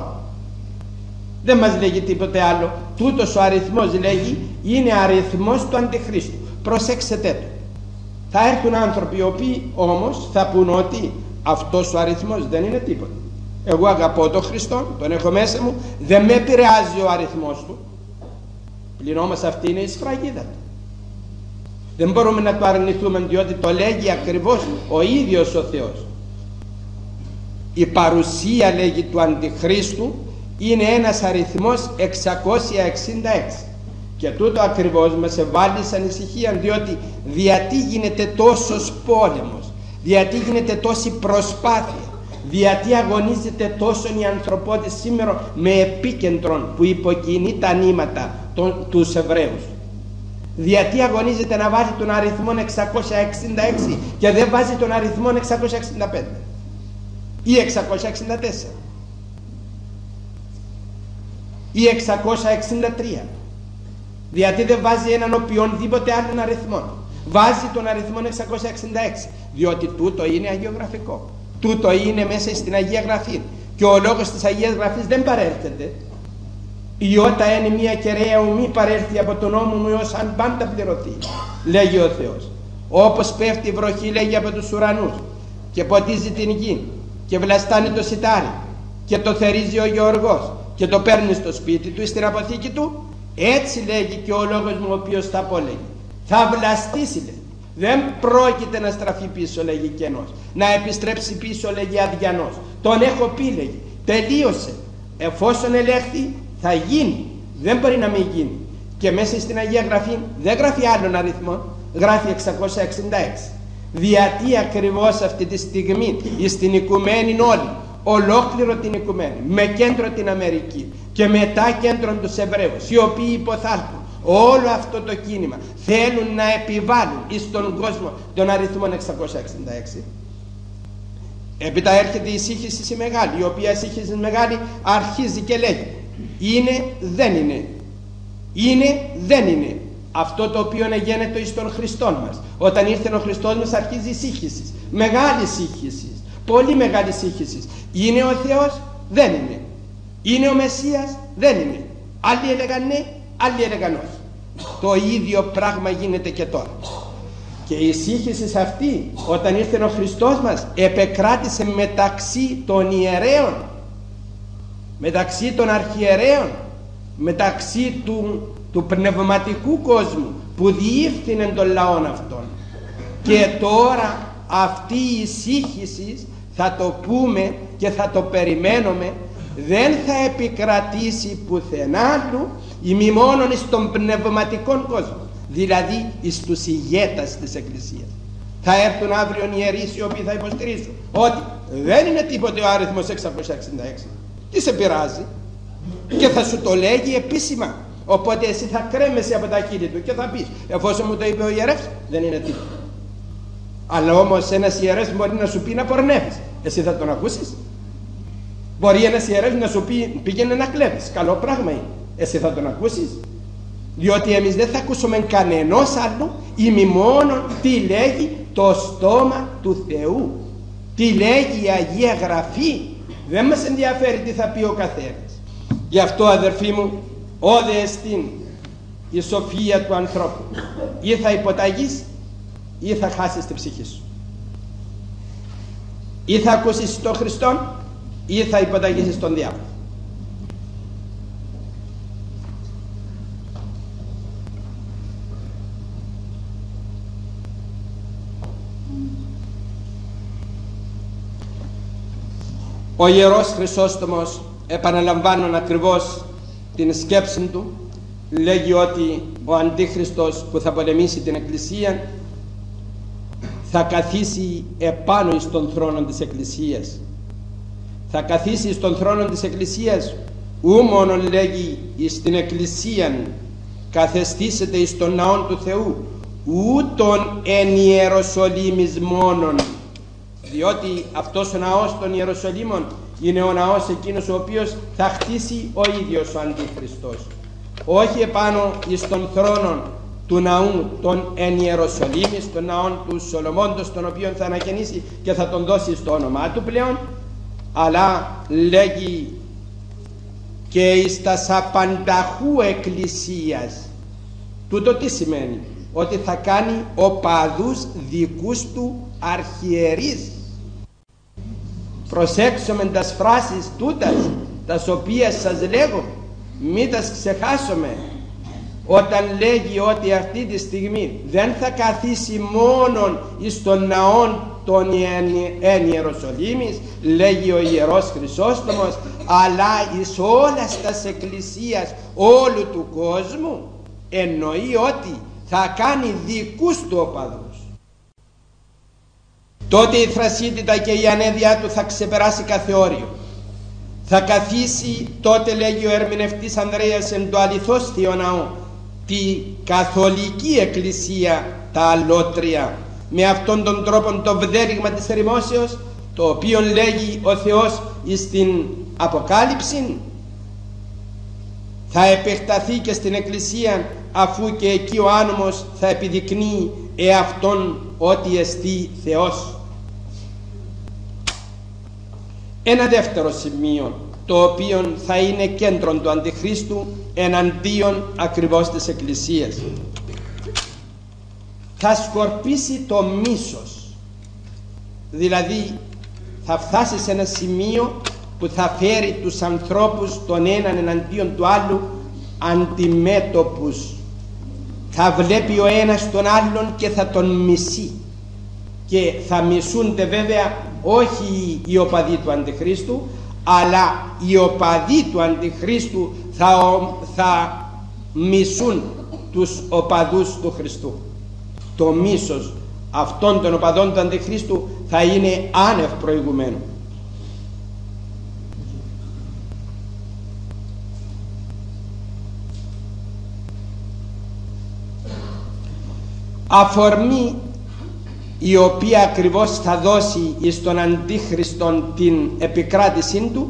Δεν μας λέγει τίποτε άλλο. Τούτος ο αριθμός, λέγει, είναι αριθμός του Αντιχρίστου. Προσέξτε το. Θα έρθουν άνθρωποι οι οποίοι όμως θα πούν ότι αυτός ο αριθμός δεν είναι τίποτα. Εγώ αγαπώ τον Χριστό, τον έχω μέσα μου, δεν με επηρεάζει ο αριθμός του. Πλην όμως αυτή είναι η σφραγίδα του. Δεν μπορούμε να το αρνηθούμε, διότι το λέγει ακριβώς ο ίδιος ο Θεός. Η παρουσία, λέγει, του Αντιχρίστου είναι ένας αριθμός 666. Και τούτο ακριβώς μας εβάλλει σε ανησυχία, διότι γιατί γίνεται τόσος πόλεμος, γιατί γίνεται τόση προσπάθεια, γιατί αγωνίζεται τόσο η ανθρωπότητα σήμερα με επίκεντρον που υποκινεί τα νήματα τους Εβραίους? Γιατί αγωνίζεται να βάζει τον αριθμό 666 και δεν βάζει τον αριθμό 665 ή 664? ή 663? Γιατί δεν βάζει έναν οποιονδήποτε άλλον αριθμό? Βάζει τον αριθμό 666, διότι τούτο είναι αγιογραφικό. Τούτο είναι μέσα στην Αγία Γραφή. Και ο λόγος της Αγίας Γραφής δεν παρέρχεται. Η ότα είναι μία κεραία ουμή παρέλθει από τον νόμο μου έως αν πάντα πληρωθεί, λέγει ο Θεός. Όπως πέφτει η βροχή, λέγει, από τους ουρανούς και ποτίζει την γη και βλαστάνει το σιτάρι και το θερίζει ο γεωργός και το παίρνει στο σπίτι του ή στην αποθήκη του, έτσι λέγει και ο λόγος μου ο οποίος θα πω, λέγει, θα βλαστήσει, λέει. Δεν πρόκειται να στραφεί πίσω, λέγει, κενός, να επιστρέψει πίσω, λέγει, αδιανός. Τον έχω πει, λέγει, τελείωσε. Εφόσον ελέγχθη, θα γίνει. Δεν μπορεί να μην γίνει. Και μέσα στην Αγία Γραφή δεν γράφει άλλον αριθμό, γράφει 666. Γιατί ακριβώς αυτή τη στιγμή στην οικουμένη όλη, ολόκληρο την οικουμένη, με κέντρο την Αμερική και μετά κέντρο τους Εβραίους, οι οποίοι υποθάλπουν όλο αυτό το κίνημα, θέλουν να επιβάλλουν στον κόσμο τον αριθμό 666. Έπειτα έρχεται η σύγχυση μεγάλη, η οποία σύγχυση μεγάλη αρχίζει και λέγει είναι, δεν είναι, είναι, δεν είναι. Αυτό το οποίο γίνεται εις τον Χριστόν μας. Όταν ήρθε ο Χριστός μας αρχίζει η σύγχυση, μεγάλη σύγχυση, πολύ μεγάλη σύγχυση. Είναι ο Θεός? Δεν είναι. Είναι ο Μεσσίας? Δεν είναι. Άλλοι έλεγαν ναι, άλλοι έλεγαν όχι. Το ίδιο πράγμα γίνεται και τώρα. Και η σύγχυση αυτή, όταν ήρθε ο Χριστός μας, επεκράτησε μεταξύ των ιερέων, μεταξύ των αρχιερέων, μεταξύ του πνευματικού κόσμου που διεύθυνε τον λαόν αυτόν. Και τώρα αυτή η σύγχυση, θα το πούμε και θα το περιμένουμε, δεν θα επικρατήσει πουθενά άλλου ημί μόνον στον πνευματικό κόσμο, δηλαδή εις τους ηγέτας της Εκκλησίας. Θα έρθουν αύριο οι ιερείς οι οποίοι θα υποστηρίζουν ότι δεν είναι τίποτε ο αριθμός 666. Τι σε πειράζει? Και θα σου το λέγει επίσημα. Οπότε εσύ θα κρέμεσαι από τα χείλη του και θα πεις, εφόσον μου το είπε ο ιερεύς, δεν είναι τίποτα. Αλλά όμως ένας ιερεύς μπορεί να σου πει να πορνεύεις. Εσύ θα τον ακούσεις? Μπορεί ένας ιερεύς να σου πει πήγαινε να κλέβεις. Καλό πράγμα είναι. Εσύ θα τον ακούσεις? Διότι εμείς δεν θα ακούσουμε κανενός άλλου ημί μόνον τι λέγει το στόμα του Θεού, τι λέγει η Αγία Γραφή. Δεν μας ενδιαφέρει τι θα πει ο καθένας. Γι' αυτό, αδερφοί μου, όδε εστίν η σοφία του ανθρώπου. Ή θα υποταγείς ή θα χάσεις την ψυχή σου. Ή θα ακούσεις τον Χριστόν ή θα υποταγήσεις τον διάβολο. Ο Ιερός Χρυσόστομος, επαναλαμβάνουν ακριβώς την σκέψη του, λέγει ότι ο Αντίχριστος που θα πολεμήσει την Εκκλησία θα καθίσει επάνω εις τον θρόνο της Εκκλησίας. Θα καθίσει εις τον θρόνο της Εκκλησίας, ου μόνον, λέγει, εις την Εκκλησία καθεστήσεται εις τον ναόν του Θεού, ου τον εν Ιεροσολύμης μόνον, διότι αυτός ο ναός των Ιεροσολύμων είναι ο ναός εκείνος ο οποίος θα χτίσει ο ίδιος ο Αντίχριστος, όχι επάνω εις τον θρόνο του ναού των εν Ιεροσολύμης, των ναών του Σολομώντος, τον οποίον θα ανακαινήσει και θα τον δώσει στο όνομά του πλέον, αλλά λέγει και εις τας απανταχού εκκλησίας. Τούτο τι σημαίνει? Ότι θα κάνει οπαδούς δικούς του αρχιερείς. Προσέξουμε τας φράσεις τούτας, τας οποίες σας λέγω, μην τας ξεχάσουμε, όταν λέγει ότι αυτή τη στιγμή δεν θα καθίσει μόνον εις τον ναόν των εν Ιεροσολύμης, λέγει ο Ιερός Χρυσόστομος, αλλά εις όλας τας εκκλησίας όλου του κόσμου, εννοεί ότι θα κάνει δικούς του οπαδούς. Τότε η θρασίτητα και η ανέδεια του θα ξεπεράσει κάθε όριο. Θα καθίσει, τότε λέγει ο ερμηνευτής Ανδρέας, εν το αληθώς Θείο Ναό, τη καθολική εκκλησία, τα αλότρια, με αυτόν τον τρόπο το βδέρυγμα της ερημόσεως, το οποίο λέγει ο Θεός εις την Αποκάλυψη, θα επεκταθεί και στην Εκκλησία, αφού και εκεί ο άνομος θα επιδεικνύει εαυτόν ότι εστί Θεός. Ένα δεύτερο σημείο, το οποίο θα είναι κέντρο του Αντιχρίστου εναντίον ακριβώς της Εκκλησίας. Θα σκορπίσει το μίσος, δηλαδή θα φτάσει σε ένα σημείο που θα φέρει τους ανθρώπους τον έναν εναντίον του άλλου αντιμέτωπους. Θα βλέπει ο ένας τον άλλον και θα τον μισεί, και θα μισούνται βέβαια όχι οι οπαδοί του Αντιχρίστου, αλλά οι οπαδοί του Αντιχρίστου θα μισούν τους οπαδούς του Χριστού. Το μίσος αυτών των οπαδών του Αντιχρίστου θα είναι άνευ προηγουμένου. Αφορμή η οποία ακριβώς θα δώσει στον Αντίχριστον την επικράτησή του,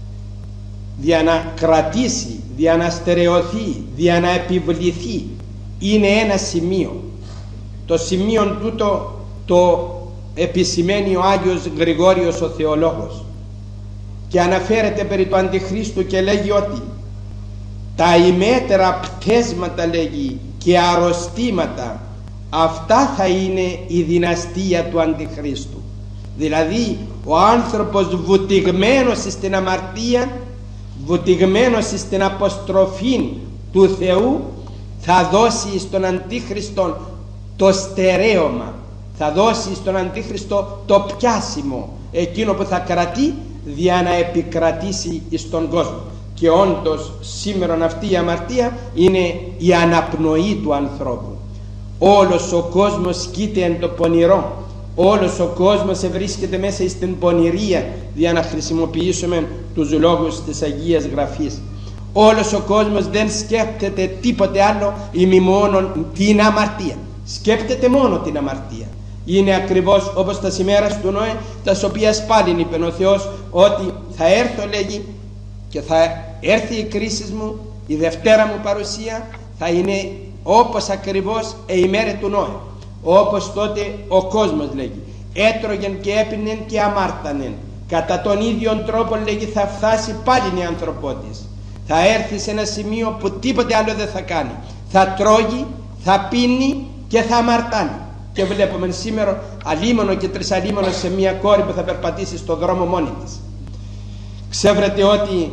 για να κρατήσει, για να στερεωθεί, για να επιβληθεί, είναι ένα σημείο. Το σημείο τούτο το επισημαίνει ο Άγιος Γρηγόριος ο Θεολόγος, και αναφέρεται περί του Αντιχρίστου και λέγει ότι τα ημέτερα πτέσματα, λέγει, και αρρωστήματα, αυτά θα είναι η δυναστεία του Αντιχρίστου. Δηλαδή ο άνθρωπος βουτυγμένος στην αμαρτία, βουτυγμένος στην αποστροφή του Θεού, θα δώσει στον Αντίχριστο το στερέωμα, θα δώσει στον Αντίχριστο το πιάσιμο, εκείνο που θα κρατεί για να επικρατήσει στον κόσμο. Και όντως σήμερα αυτή η αμαρτία είναι η αναπνοή του ανθρώπου. Όλος ο κόσμος σκείται εν το πονηρό, όλος ο κόσμος βρίσκεται μέσα στην πονηρία, για να χρησιμοποιήσουμε τους λόγους της Αγίας Γραφής. Όλος ο κόσμος δεν σκέφτεται τίποτε άλλο ή μόνο την αμαρτία, σκέφτεται μόνο την αμαρτία. Είναι ακριβώς όπως τα ημέρας του Νόε, τα οποία πάλιν είπε ο Θεός ότι θα έρθω, λέγει, και θα έρθει η κρίση μου, η δευτέρα μου παρουσία θα είναι όπως ακριβώς η ημέρα του Νόε. Όπως τότε ο κόσμος, λέγει, έτρωγεν και έπινεν και αμάρτανεν, κατά τον ίδιο τρόπο, λέγει, θα φτάσει πάλι η ανθρωπότης. Θα έρθει σε ένα σημείο που τίποτε άλλο δεν θα κάνει. Θα τρώγει, θα πίνει και θα αμαρτάνει. Και βλέπουμε σήμερα αλίμονο και τρισαλίμονο σε μια κόρη που θα περπατήσει στον δρόμο μόνη της. Ξέρετε ότι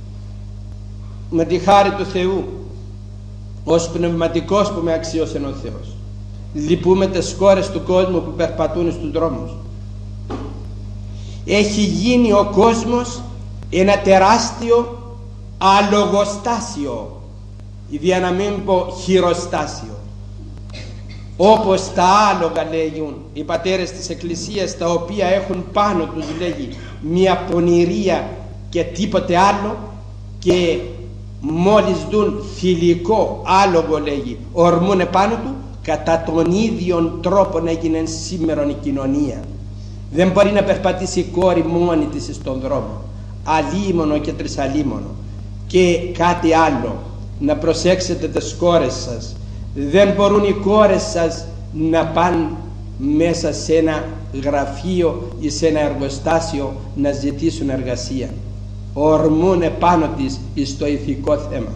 με τη χάρη του Θεού, ως πνευματικός που με αξίωσε ο Θεός, λυπούμε τις κόρες του κόσμου που περπατούν στους δρόμους. Έχει γίνει ο κόσμος ένα τεράστιο αλογοστάσιο, για να μην πω χειροστάσιο. Όπως τα άλογα, λέγουν οι πατέρες της Εκκλησίας, τα οποία έχουν πάνω τους, λέγει, μια πονηρία και τίποτε άλλο, και μόλις δουν θηλυκό άλογο, λέγει, ορμούνε πάνω του. Κατά τον ίδιο τρόπο έγινε σήμερα η κοινωνία. Δεν μπορεί να περπατήσει η κόρη μόνη της στον δρόμο, αλίμονο και τρισαλίμονο. Και κάτι άλλο, να προσέξετε τις κόρες σας, δεν μπορούν οι κόρες σας να πάνε μέσα σε ένα γραφείο ή σε ένα εργοστάσιο να ζητήσουν εργασία. Ορμούν επάνω της στο ηθικό θέμα.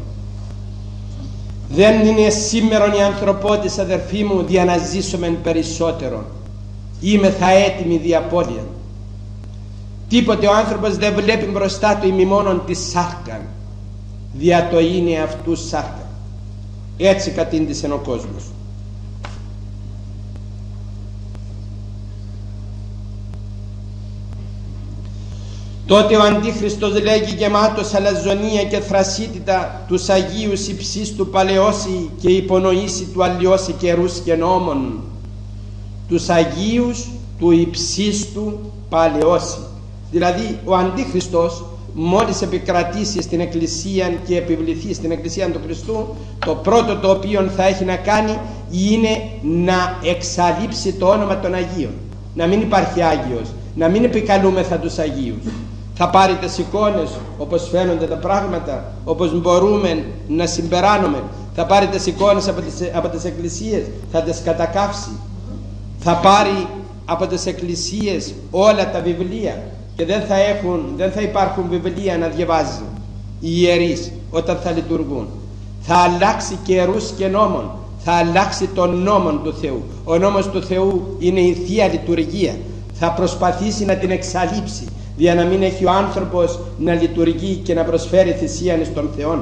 Δεν είναι σήμερα η ανθρωπότης, αδερφοί μου, για να ζήσουμε περισσότερο. Είμαι θα έτοιμη διαπόλια. Τίποτε ο άνθρωπος δεν βλέπει μπροστά του ημί μόνον τη σάρκα, δια το είναι αυτού σάρκα. Έτσι κατήντησε ο κόσμος. Τότε ο Αντίχριστος, λέγει, γεμάτος αλαζονία και θρασίτητα, τους Αγίους υψίστου του παλαιώσει και υπονοήσει του αλλοιώσει καιρούς και νόμων. Τους Αγίους του υψίστου παλαιώσει. Δηλαδή ο Αντίχριστος μόλις επικρατήσει στην Εκκλησία και επιβληθεί στην Εκκλησία του Χριστού, το πρώτο το οποίο θα έχει να κάνει είναι να εξαλείψει το όνομα των Αγίων. Να μην υπάρχει Άγιος, να μην επικαλούμεθα τους Αγίους. Θα πάρει τις εικόνες όπως φαίνονται τα πράγματα, όπως μπορούμε να συμπεράνουμε. Θα πάρει τις εικόνες από τις εκκλησίες, θα τις κατακάψει. Θα πάρει από τις εκκλησίες όλα τα βιβλία και δεν θα υπάρχουν βιβλία να διαβάζουν οι ιερείς όταν θα λειτουργούν. Θα αλλάξει καιρούς και νόμων, θα αλλάξει τον νόμο του Θεού. Ο νόμος του Θεού είναι η Θεία Λειτουργία. Θα προσπαθήσει να την εξαλείψει, για να μην έχει ο άνθρωπος να λειτουργεί και να προσφέρει θυσίαν στον Θεό.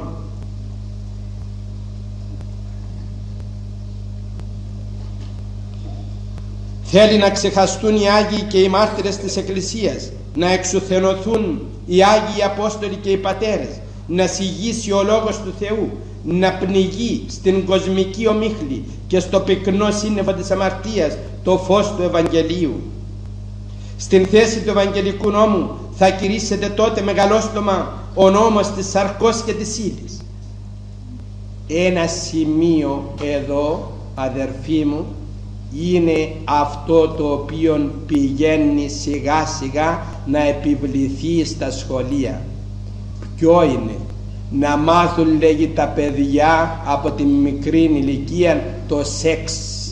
Θέλει να ξεχαστούν οι Άγιοι και οι μάρτυρες της Εκκλησίας, να εξουθενωθούν οι Άγιοι Απόστολοι και οι Πατέρες, να σιγήσει ο Λόγος του Θεού, να πνιγεί στην κοσμική ομίχλη και στο πυκνό σύννεφο της αμαρτίας το φως του Ευαγγελίου. Στην θέση του Ευαγγελικού νόμου θα κηρύσσεται τότε μεγαλόστομα ο νόμος της σαρκός και της ύλης. Ένα σημείο εδώ, αδερφοί μου, είναι αυτό το οποίο πηγαίνει σιγά σιγά να επιβληθεί στα σχολεία. Ποιο είναι? Να μάθουν, λέγει, τα παιδιά από τη μικρή ηλικία το σεξ.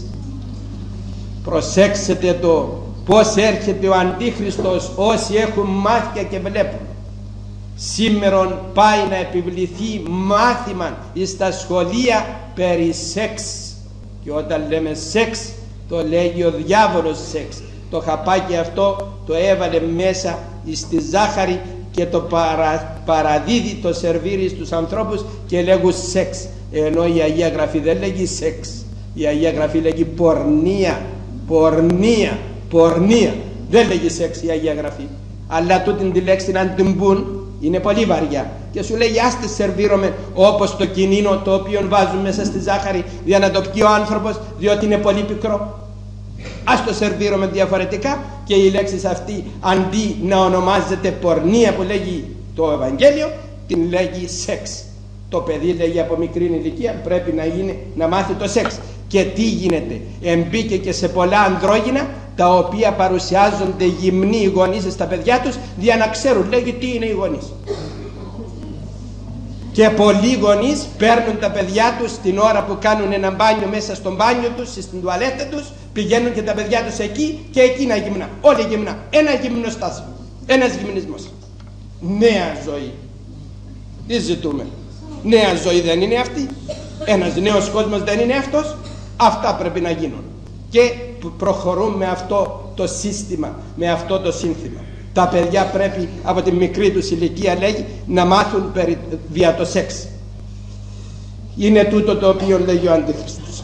Προσέξτε το πως έρχεται ο Αντίχριστος. Όσοι έχουν μάτια και βλέπουν, σήμερα πάει να επιβληθεί μάθημα στα σχολεία περί σεξ. Και όταν λέμε σεξ, το λέγει ο διάβολος σεξ. Το χαπάκι αυτό το έβαλε μέσα στη ζάχαρη και το παραδίδει, το σερβίρει στους ανθρώπους και λέγουν σεξ. Ενώ η Αγία Γραφή δεν λέγει σεξ, η Αγία Γραφή λέγει πορνεία. Πορνεία, πορνεία. Δεν λέγει σεξ η Αγία Γραφή. Αλλά τούτη τη λέξη να την πούν είναι πολύ βαριά. Και σου λέει άστε σερβίρομαι όπως το κινίνο το οποίο βάζουν μέσα στη ζάχαρη για να το πιει ο άνθρωπος, διότι είναι πολύ πικρό. Ας το σερβίρομαι διαφορετικά και η λέξη αυτή αντί να ονομάζεται πορνεία που λέγει το Ευαγγέλιο, την λέγει σεξ. Το παιδί, λέγει, από μικρή ηλικία πρέπει να μάθει το σεξ. Και τι γίνεται? Εμπήκε και σε πολλά ανδρόγυνα τα οποία παρουσιάζονται γυμνοί οι γονείς στα παιδιά τους για να ξέρουν, λέγει, τι είναι οι γονείς. Και πολλοί γονείς παίρνουν τα παιδιά τους την ώρα που κάνουν ένα μπάνιο μέσα στο μπάνιο τους, στην τουαλέτα τους, πηγαίνουν και τα παιδιά τους εκεί και εκείνα γυμνά. Όλοι γυμνά. Ένα γυμνοστάσιο. Ένας γυμνισμός. Νέα ζωή. Τι ζητούμε? Νέα ζωή δεν είναι αυτή? Ένας νέος κόσμος δεν είναι αυτός? Αυτά πρέπει να γίνουν. Και προχωρούμε με αυτό το σύστημα, με αυτό το σύνθημα. Τα παιδιά πρέπει από τη μικρή τους ηλικία, λέγει, να μάθουν δια το σεξ. Είναι τούτο το οποίο λέγει ο Αντίχριστος.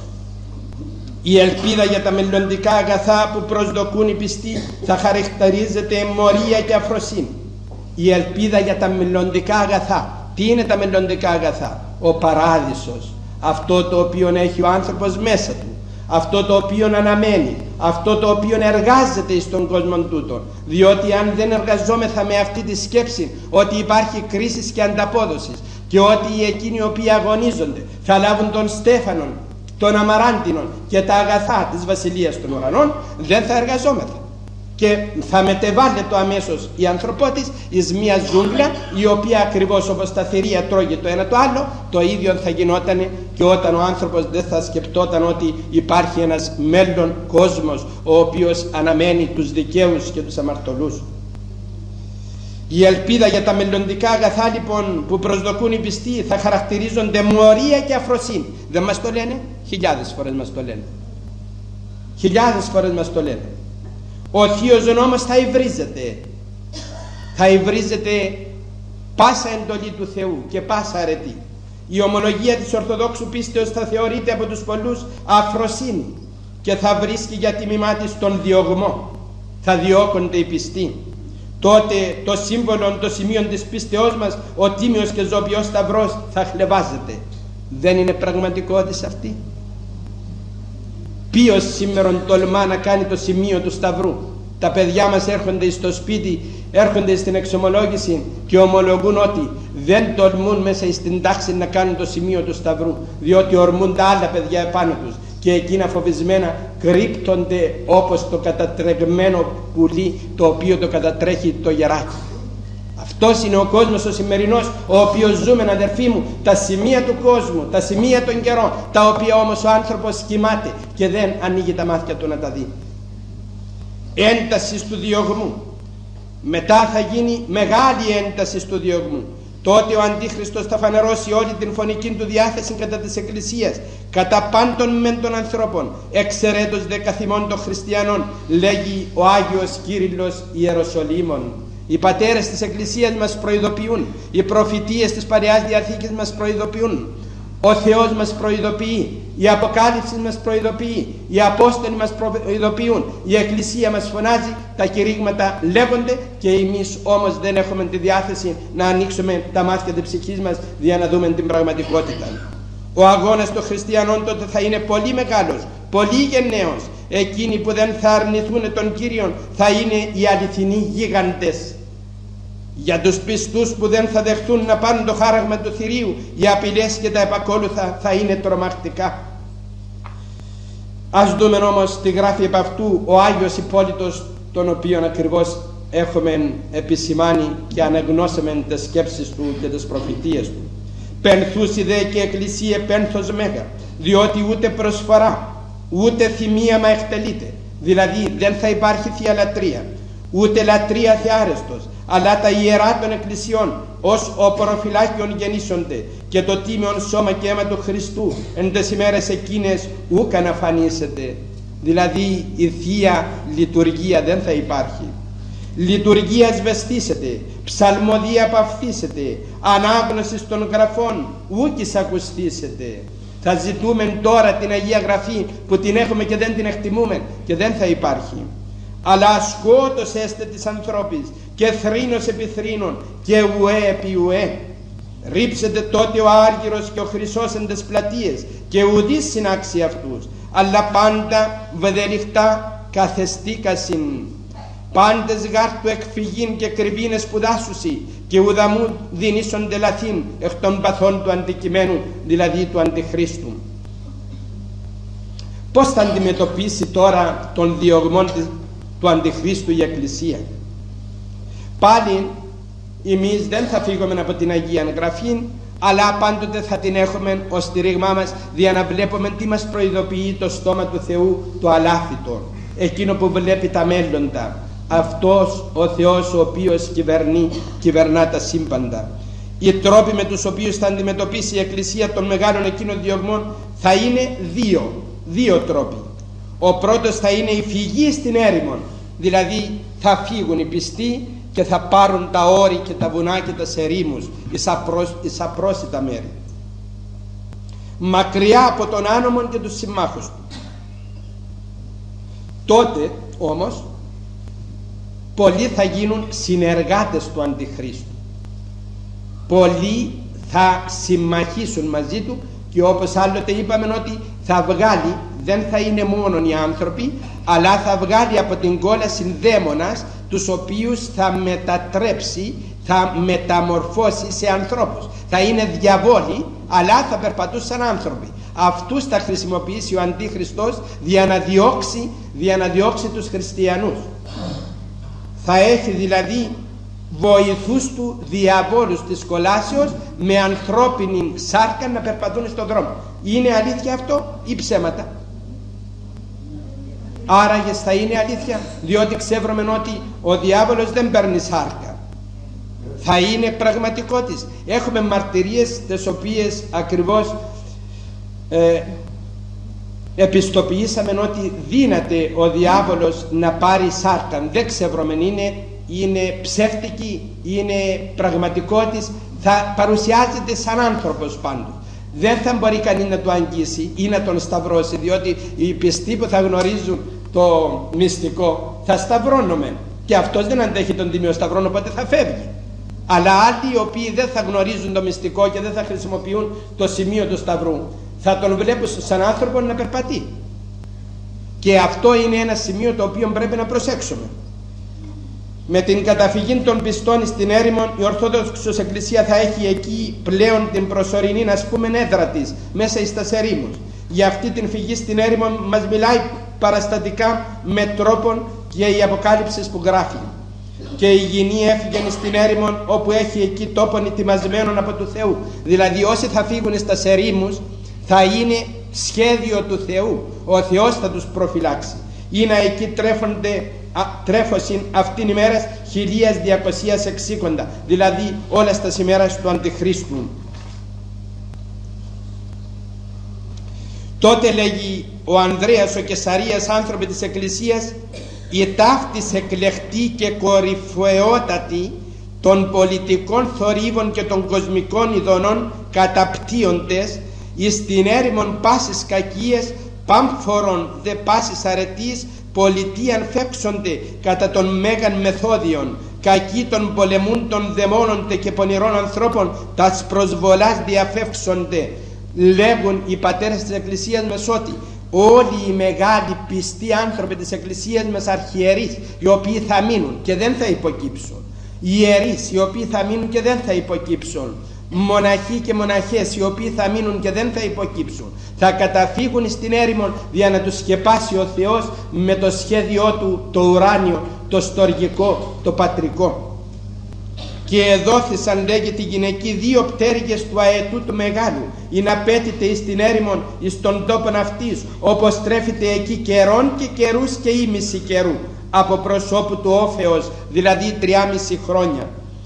Η ελπίδα για τα μελλοντικά αγαθά που προσδοκούν οι πιστοί θα χαρακτηρίζεται αιμορία και αφροσύνη. Η ελπίδα για τα μελλοντικά αγαθά. Τι είναι τα μελλοντικά αγαθά? Ο παράδεισος. Αυτό το οποίο έχει ο άνθρωπος μέσα του. Αυτό το οποίο αναμένει, αυτό το οποίο εργάζεται στον κόσμο τούτο. Διότι αν δεν εργαζόμεθα με αυτή τη σκέψη ότι υπάρχει κρίση και ανταπόδοση και ότι εκείνοι οι οποίοι αγωνίζονται θα λάβουν τον Στέφανον, τον Αμαράντινον και τα αγαθά της Βασιλείας των Ουρανών, δεν θα εργαζόμεθα. Και θα μετεβάλλεται αμέσως η ανθρωπότης εις μια ζούγκλα, η οποία ακριβώς όπως τα θηρία τρώγει το ένα το άλλο, το ίδιο θα γινόταν και όταν ο άνθρωπος δεν θα σκεπτόταν ότι υπάρχει ένας μέλλον κόσμος ο οποίος αναμένει τους δικαίους και τους αμαρτωλούς. Η ελπίδα για τα μελλοντικά αγαθά λοιπόν που προσδοκούν οι πιστοί θα χαρακτηρίζονται μορία και αφροσύνη. Δεν μας το λένε? Χιλιάδες φορές μας το λένε. Χιλιάδες φορές μας το λένε. Ο Θείος νόμος θα υβρίζεται. Θα υβρίζεται πάσα εντολή του Θεού και πάσα αρετή. Η ομολογία της Ορθοδόξου πίστεως θα θεωρείται από τους πολλούς αφροσύνη και θα βρίσκει για τίμημά της τον διωγμό. Θα διώκονται οι πιστοί. Τότε το σύμβολο, το σημείο της πίστεώς μας, ο τίμιος και ζωπιός σταυρός θα χλεβάζεται. Δεν είναι πραγματικότητα αυτή? Ποιος σήμερα τολμά να κάνει το σημείο του σταυρού? Τα παιδιά μας έρχονται στο σπίτι, έρχονται στην εξομολόγηση και ομολογούν ότι δεν τολμούν μέσα στην τάξη να κάνουν το σημείο του σταυρού, διότι ορμούν τα άλλα παιδιά επάνω τους και εκείνα φοβισμένα κρύπτονται όπως το κατατρεγμένο πουλί το οποίο το κατατρέχει το γεράκι. Αυτός είναι ο κόσμος ο σημερινός, ο οποίος ζούμε, αδερφοί μου, τα σημεία του κόσμου, τα σημεία των καιρών, τα οποία όμως ο άνθρωπος κοιμάται και δεν ανοίγει τα μάτια του να τα δει. Ένταση του διωγμού. Μετά θα γίνει μεγάλη ένταση του διωγμού. Τότε ο Αντίχριστος θα φανερώσει όλη την φωνική του διάθεση κατά της Εκκλησίας, κατά πάντων μεν των ανθρώπων, εξαιρέτως δε καθημών των χριστιανών, λέγει ο Άγιος Κύριλλος Ιεροσολύμων. Οι πατέρες της Εκκλησίας μας προειδοποιούν, οι προφητείες της Παλαιάς Διαθήκης μας προειδοποιούν, ο Θεός μας προειδοποιεί, η Αποκάλυψη μας προειδοποιεί, οι Απόστολοι μας προειδοποιούν, η Εκκλησία μας φωνάζει, τα κηρύγματα λέγονται και εμείς όμως δεν έχουμε τη διάθεση να ανοίξουμε τα μάτια της ψυχής μας για να δούμε την πραγματικότητα. Ο αγώνας των χριστιανών τότε θα είναι πολύ μεγάλος, πολύ γενναίος. Εκείνοι που δεν θα αρνηθούν τον Κύριον θα είναι οι αληθινοί γίγαντες. Για τους πιστούς που δεν θα δεχτούν να πάρουν το χάραγμα του θηρίου, οι απειλές και τα επακόλουθα θα είναι τρομακτικά. Ας δούμε όμως τι γράφει επ' αυτού ο Άγιος Υπόλυτος, τον οποίον ακριβώς έχουμε επισημάνει και αναγνώσαμε τις σκέψεις του και τις προφητείες του. Πενθούσι δε και εκκλησία πένθος μέγα, διότι ούτε προσφορά ούτε θυμίαμα εκτελείται, δηλαδή δεν θα υπάρχει θεία λατρεία, ούτε λατρεία θεάρεστος, αλλά τα ιερά των εκκλησιών ως ο προφυλάκιον γεννήσονται και το τίμιον σώμα και αίμα του Χριστού εν τες ημέρες εκείνες ούκα να φανήσετε. Δηλαδή η θεία λειτουργία δεν θα υπάρχει. Λειτουργία σβεστήσετε, ψαλμοδία παυθήσετε, ανάγνωση των γραφών ούκης ακουστήσετε. Θα ζητούμε τώρα την Αγία Γραφή που την έχουμε και δεν την εκτιμούμε και δεν θα υπάρχει. Αλλά σκότος έστε της ανθρώπης και θρήνος επί θρήνων και ουέ επί ουέ. Ρίψετε τότε ο άργυρος και ο χρυσός εν τες πλατείες και ουδείς συνάξει αυτούς, αλλά πάντα βδελιχτά καθεστήκασιν. Πάντες γάρ του εκφυγήν και κρυβήν σπουδάσουσι και ουδαμού δινήσονται λαθήν εκ των παθών του αντικειμένου, δηλαδή του Αντιχρίστου. Πώς θα αντιμετωπίσει τώρα τον διωγμό του Αντιχρίστου η Εκκλησία? Πάλι εμείς δεν θα φύγουμε από την Αγία Γραφή, αλλά πάντοτε θα την έχουμε ως στήριγμά μας για να βλέπουμε τι μας προειδοποιεί το στόμα του Θεού, το αλάθητο, εκείνο που βλέπει τα μέλλοντα, αυτός ο Θεός ο οποίος κυβερνά τα σύμπαντα. Οι τρόποι με τους οποίους θα αντιμετωπίσει η Εκκλησία των μεγάλων εκείνων διωγμών θα είναι δύο τρόποι. Ο πρώτος θα είναι η φυγή στην έρημον, δηλαδή θα φύγουν οι πιστοί και θα πάρουν τα όρη και τα βουνά και τα ερήμους εις απρόσιτα μέρη, μακριά από τον άνομον και τους συμμάχους του. Τότε όμως πολλοί θα γίνουν συνεργάτες του Αντιχρίστου, πολλοί θα συμμαχήσουν μαζί του και όπως άλλοτε είπαμε ότι θα βγάλει, δεν θα είναι μόνο οι άνθρωποι, αλλά θα βγάλει από την κόλαση δαίμονας, τους οποίους θα μετατρέψει, θα μεταμορφώσει σε ανθρώπους. Θα είναι διαβόλοι, αλλά θα περπατούν σαν άνθρωποι. Αυτούς θα χρησιμοποιήσει ο Αντίχριστος για να διώξει τους χριστιανούς. Θα έχει δηλαδή βοηθούς του διαβόλους της κολάσεως με ανθρώπινη σάρκα να περπατούν στον δρόμο. Είναι αλήθεια αυτό ή ψέματα? Άραγε θα είναι αλήθεια, διότι ξέρουμε ότι ο διάβολος δεν παίρνει σάρκα. Θα είναι πραγματικότης. Έχουμε μαρτυρίες τις οποίες ακριβώς επιστοποιήσαμε ότι δύναται ο διάβολος να πάρει σάρκα. Δεν ξέρουμε, είναι ψεύτικη, είναι πραγματικότης, θα παρουσιάζεται σαν άνθρωπος πάντως. Δεν θα μπορεί κανείς να το αγγίσει ή να τον σταυρώσει, διότι οι πιστοί που θα γνωρίζουν το μυστικό θα σταυρώνουμε και αυτός δεν αντέχει τον τίμιο σταυρόν, οπότε θα φεύγει. Αλλά άλλοι οι οποίοι δεν θα γνωρίζουν το μυστικό και δεν θα χρησιμοποιούν το σημείο του σταυρού, θα τον βλέπουν σαν άνθρωπο να περπατεί. Και αυτό είναι ένα σημείο το οποίο πρέπει να προσέξουμε. Με την καταφυγή των πιστών στην έρημον, η Ορθόδοξος Εκκλησία θα έχει εκεί πλέον την προσωρινή, ας πούμε, έδρα της μέσα εις ερήμους. Για αυτή την φυγή στην έρημον μας μιλάει παραστατικά με τρόπον και η Αποκάλυψη που γράφει. και η γηνή έφυγεν στην έρημον, όπου έχει εκεί τόπον ετοιμασμένον από του Θεού. Δηλαδή όσοι θα φύγουν στα ερήμους θα είναι σχέδιο του Θεού. Ο Θεός θα τους προφυλάξει. Είναι εκεί τρέφωσιν αυτήν ημέρας 1260, δηλαδή όλα στα ημέρας του Αντιχρίστου. Τότε λέγει ο Ανδρέας ο Κεσαρίας, άνθρωποι της Εκκλησίας, η ταύτης εκλεκτή και κορυφαιότατη των πολιτικών θορύβων και των κοσμικών ειδονών καταπτύοντες εις την έρημον πάσης κακίες, πάμφορον δε πάσης αρετής, πολιτείαν φέξονται κατά των μέγαν μεθόδιων, κακοί των πολεμούν των δαιμόνων και πονηρών ανθρώπων, τας προσβολάς διαφεύξονται. Λέγουν οι πατέρες της Εκκλησίας μας ότι όλοι οι μεγάλοι πιστοί άνθρωποι της Εκκλησίας μας, αρχιερείς, οι οποίοι θα μείνουν και δεν θα υποκύψουν, ιερείς οι οποίοι θα μείνουν και δεν θα υποκύψουν, μοναχοί και μοναχές οι οποίοι θα μείνουν και δεν θα υποκύψουν, θα καταφύγουν στην έρημον για να τους σκεπάσει ο Θεός με το σχέδιό του, το ουράνιο, το στοργικό, το πατρικό. Και εδόθησαν, λέγει, τη γυναική 2 πτέρυγες του αετού του μεγάλου, ή να πέτειται εις την έρημον εις τον τόπον αυτής, όπως τρέφεται εκεί καιρών και καιρούς και ήμιση καιρού, από προσώπου του όφεως, δηλαδή 3,5 χρόνια.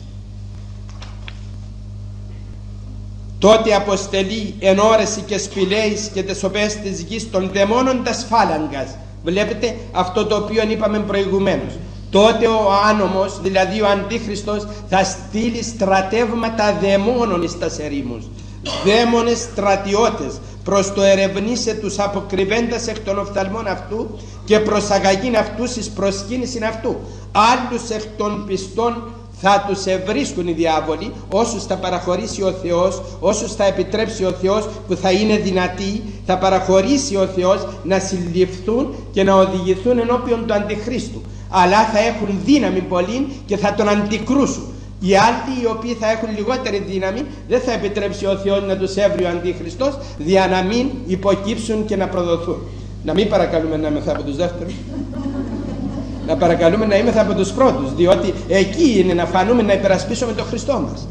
Τότε αποστελεί εν όρεση και σπηλαίης και τες οπές της γης των δαιμόνων τας φάλαγγας. Βλέπετε αυτό το οποίο είπαμε προηγουμένως. Τότε ο άνομος, δηλαδή ο Αντίχριστος, θα στείλει στρατεύματα δαιμόνων εις τας ερήμους, δαίμονες στρατιώτες, προς το ερευνήσε τους αποκρυβέντας εκ των οφθαλμών αυτού και προσαγαγήν αυτούς εις προσκύνησιν αυτού. Άλλους εκ των πιστών θα τους ευρίσκουν οι διάβολοι, όσους θα παραχωρήσει ο Θεός, όσους θα επιτρέψει ο Θεός, που θα είναι δυνατοί, θα παραχωρήσει ο Θεός να συλληφθούν και να οδηγηθούν ενώπιον του Αντιχρίστου. Αλλά θα έχουν δύναμη πολύ και θα τον αντικρούσουν. Οι άλλοι, οι οποίοι θα έχουν λιγότερη δύναμη, δεν θα επιτρέψει ο Θεός να τους έβρει ο Αντίχριστος, για να μην υποκύψουν και να προδοθούν. Να μην παρακαλούμε να είμαστε από τους δεύτερους, να παρακαλούμε να είμαστε από τους πρώτους, διότι εκεί είναι να φανούμε, να υπερασπίσουμε τον Χριστό μας.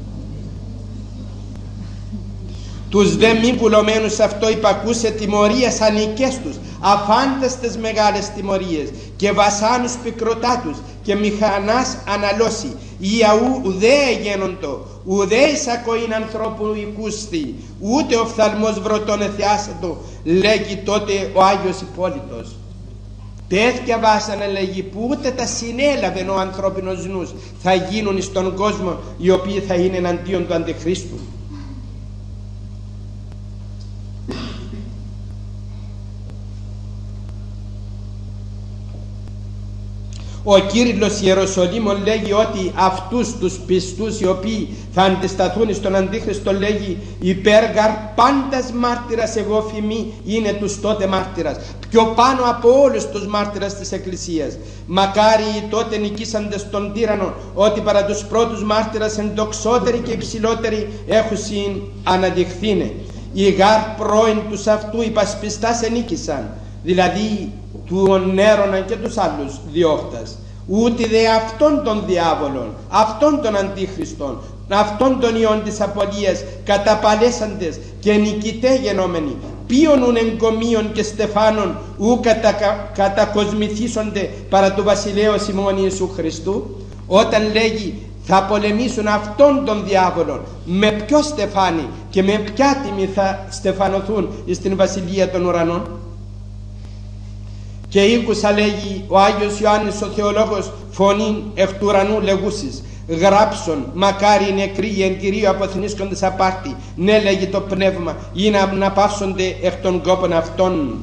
Τους δε μη πουλωμένους αυτό υπακούσε τιμωρίας ανικές τους, αφάνταστες μεγάλες τιμωρίες, και βασάνους πικροτάτους και μηχανάς αναλώσει, ιαού ουδέ εγένοντο, ουδέ εισακοήν ανθρώπου οικούστη, ούτε οφθαλμός βρωτών εθιάσατο, λέγει τότε ο Άγιος Υπόλυτος. Τέτοια βάσανα, λέγει, που ούτε τα συνέλαβε ο ανθρώπινος νους, θα γίνουν στον κόσμο, οι οποίοι θα είναι εναντίον του Αντιχρίστου. Ο Κύριλλος Ιεροσολύμων λέγει ότι αυτούς τους πιστούς οι οποίοι θα αντισταθούν στον Αντίχριστο, λέγει, υπέργαρ πάντας μάρτυρας εγώ φημή είναι τους τότε μάρτυρας, πιο πάνω από όλους τους μάρτυρας της Εκκλησίας. Μακάρι οι τότε νικήσαντες των τύραννων, ότι παρά τους πρώτους μάρτυρας εντοξότεροι και υψηλότεροι έχουσιν αναδειχθήνε. Οι γάρ πρώην τους αυτού υπασπιστάς ενίκησαν, δηλαδή του Νέροναν και τους άλλους διώχτας, ούτε δε αυτών των διάβολων, αυτών των Αντίχριστων, αυτών των ιών της απολίας, καταπαλέσαντες και νικητέ γενόμενοι, ποιον ουν εγκομίων και στεφάνων ου κατακοσμηθήσονται παρά του βασιλέως ημών Ιησού Χριστού. Όταν λέγει θα πολεμήσουν αυτών των διάβολων, με ποιο στεφάνι και με ποια τιμή θα στεφανωθούν στην βασιλεία των ουρανών? Και ήκουσα, λέγει ο Άγιος Ιωάννης ο Θεολόγος, φωνήν εκ του ουρανού λεγούσης, γράψον, μακάρι οι νεκροί εν Κυρίω αποθνίσκοντες απάρτη, ναι, λέγει το πνεύμα, ή να αναπαύσονται εκ των κόπων αυτών.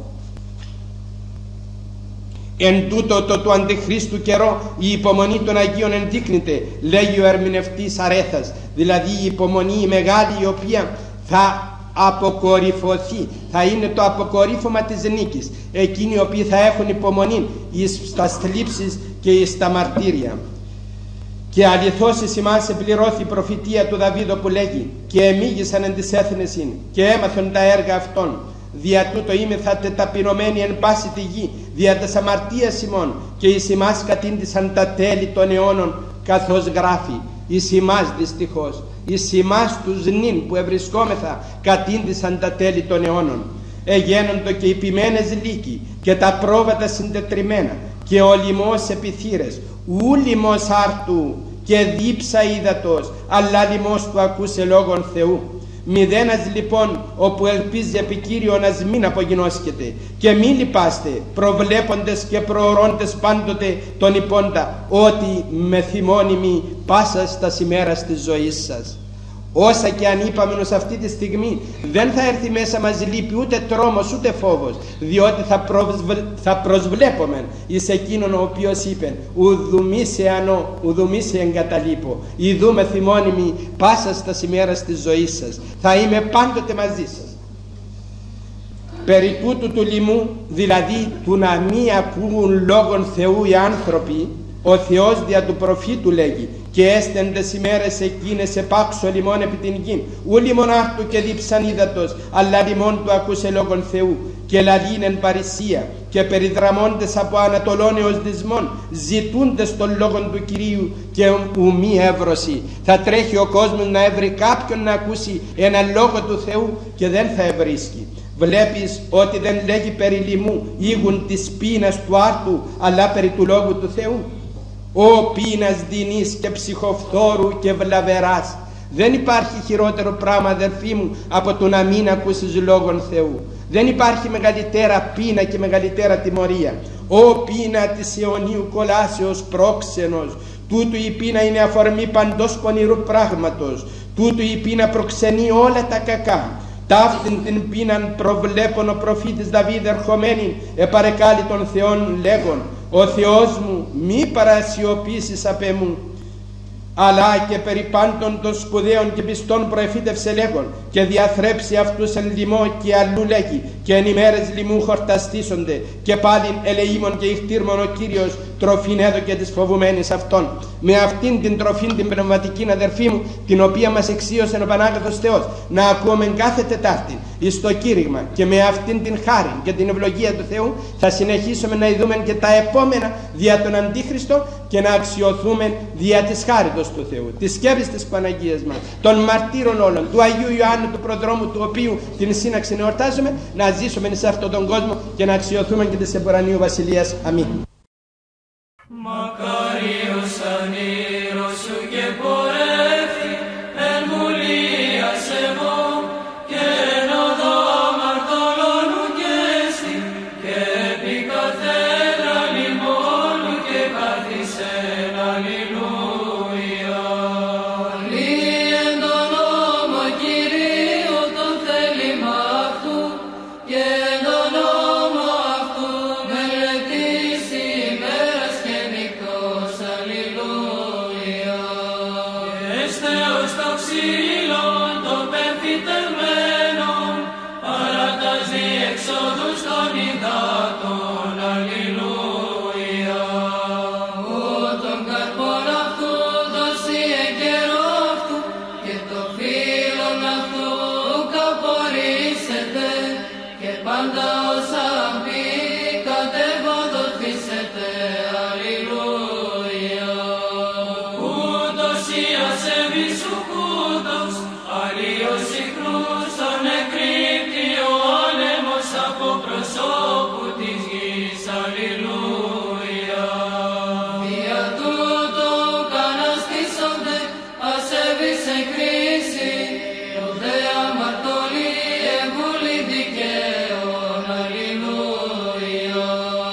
Εν τούτο το του Αντιχρίστου καιρό η υπομονή των Αγίων ενδείκνυται, λέγει ο ερμηνευτής Αρέθας, δηλαδή η υπομονή η μεγάλη, η οποία θα αποκορυφωθεί, θα είναι το αποκορύφωμα της νίκης, εκείνοι οι οποίοι θα έχουν υπομονή στα θλίψεις και στα μαρτύρια. Και αληθώς εις ημάς επληρώθη η προφητεία του Δαβίδο που λέγει, και εμίγησαν εν τις έθνες και έμαθαν τα έργα αυτών, δια τούτο είμεθα τεταπεινωμένοι εν πάση τη γη, δια τας αμαρτίας ημών, και εις ημάς κατήντησαν τα τέλη των αιώνων, καθώς γράφει. Εις ημάς δυστυχώς, εις ημάς τους νυν που ευρισκόμεθα, κατήντησαν τα τέλη των αιώνων. Εγένοντο και οι ποιμένες λύκοι, και τα πρόβατα συντετριμμένα, και ο λιμός επιθύρες, ου λιμός άρτου, και δίψα ύδατος, αλλά λιμός του ακούσε λόγων Θεού. Μηδένας λοιπόν όπου ελπίζει επί Κύριον ας μην απογινώσκεται, και μη λυπάστε, προβλέποντες και προωρώντες πάντοτε τον υπόντα, ότι με θυμώνυμη πάσα στα ημέρας της ζωής σας. Όσα και αν είπαμε ως αυτή τη στιγμή, δεν θα έρθει μέσα μας λύπη ούτε τρόμος ούτε φόβος, διότι θα προσβλέπουμε εις εκείνον ο οποίος είπε ουδουμή σε ανώ, ουδουμή σε εγκαταλείπω, ιδού με θυμώνυμη πάσα στα ημέρας της ζωής σας, θα είμαι πάντοτε μαζί σας. Περί τούτου του λοιμού, δηλαδή του να μη ακούουν λόγων Θεού οι άνθρωποι, ο Θεός δια του προφήτου λέγει, και έστεντες ημέρες εκείνες επάξω λιμών επί την γην, ου λιμών άρτου και δίψαν ύδατος, αλλά λιμών του ακούσε λόγων Θεού, και λαλήν εν παρησία, και περιδραμώντες από ανατολών έως δυσμών, ζητούντες των λόγων του Κυρίου, και ου μη εύρωση. Θα τρέχει ο κόσμος να έβρει κάποιον να ακούσει ένα λόγο του Θεού, και δεν θα ευρίσκει. Βλέπεις ότι δεν λέγει περί λοιμού, ήγουν της πείνας του άρτου, αλλά περί του λόγου του Θεού. Ο πείνας δεινής και ψυχοφθόρου και βλαβεράς. Δεν υπάρχει χειρότερο πράγμα, αδερφοί μου, από το να μην ακούσεις λόγων Θεού. Δεν υπάρχει μεγαλύτερα πείνα και μεγαλύτερα τιμωρία. Ο πείνα της αιωνίου κολάσεως πρόξενος. Τούτου η πείνα είναι αφορμή παντός πονηρού πράγματος. Τούτου η πείνα προξενεί όλα τα κακά. Ταύτην την πείναν προβλέπων ο προφήτης Δαβίδ ερχομένην επαρεκάλει των Θεών λέγον, ο Θεός μου μη παρασιωπήσεις απ' εμού, αλλά και περί πάντων των σπουδαίων και πιστών προεφήτευσε λέγον, και διαθρέψει αυτούς εν λοιμό, και αλλού λέγει, και εν ημέρες λοιμού χορταστήσονται, και πάλιν ελεήμων και ηχτήρμων ο Κύριος τροφήν έδωκε της φοβουμένης αυτών. Με αυτήν την τροφήν την πνευματική, αδερφοί μου, την οποία μας εξίωσε ο Πανάγαθος Θεός, να ακούμε κάθε Τετάρτη εις το κήρυγμα, και με αυτήν την χάρη και την ευλογία του Θεού θα συνεχίσουμε να ειδούμε και τα επόμενα δια τον Αντίχριστο, και να αξιοθούμε δια της χάριτος του Θεού, της σκέψης της Παναγίας μας, των μαρτύρων όλων, του Αγίου Ιωάννου του προδρόμου, του οποίου την σύναξη εορτάζουμε, να ζήσουμε σε αυτόν τον κόσμο και να αξιοθούμε και της εμπορανίου Βασιλείας. Αμήν. Μακάριος ανήρος σου και πορεύει εν βουλίας εγώ, και εν οδό αμαρτωλώνου και εσύ, και επί καθένα λιμόνου και καθισεν. Αλληλούια. Λύ εν τον νόμο Κυρίου τον θέλημα αυτού, και εν τον νόμο αυτού μελετήσει ημέρας και νυχτός. Αλληλούια. Εστε ως το ξύλον των πεμφυτευμένων, παρατάζει εξόδους των υδάτων. Αλληλούια. Τον καρπόν αυτού δώσει εν καιρό αυτού, και το φύλλον αυτού καπορίσεται, και πάντα όσα πει κατεβοδοθήσετε. Αλληλούια. Ούτως η ασεβής σου κούτος, αλλίως συχνούς τον εκρύπτει ο άνεμος από προσώπου της γης. Αλληλούια. Δια τούτο καναστήσονται ασεβείς εν κρίση, ουδέ αμαρτωλοί εν βουλή δικαίων. Αλληλούια.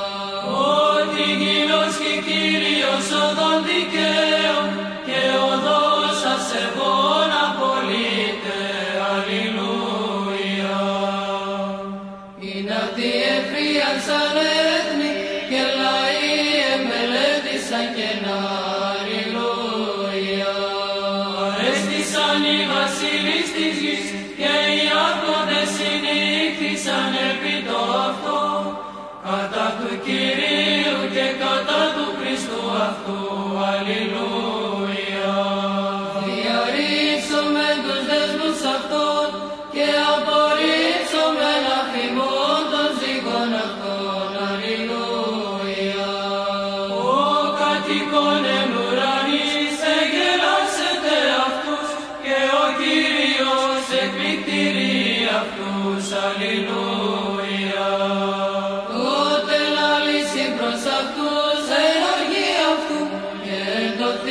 Ότι γινώσκει Κύριος οδόν δικαίων, και οδός ασεβών απολύται. Αλληλούια. Είναι αυτοί εφρίανσαν έθνη, και λαοί εμελέτησαν κενά. Αλληλούια. Αρέστησαν οι βασιλείς της γης, και οι άρχοντες συνήχθησαν επί το αυτό, κατά του Κυρίου και κατά του Χριστού αυτού. Αλληλούια. Διαρρήψομεν τους δεσμούς αυτών, και απορρίψομεν αφημών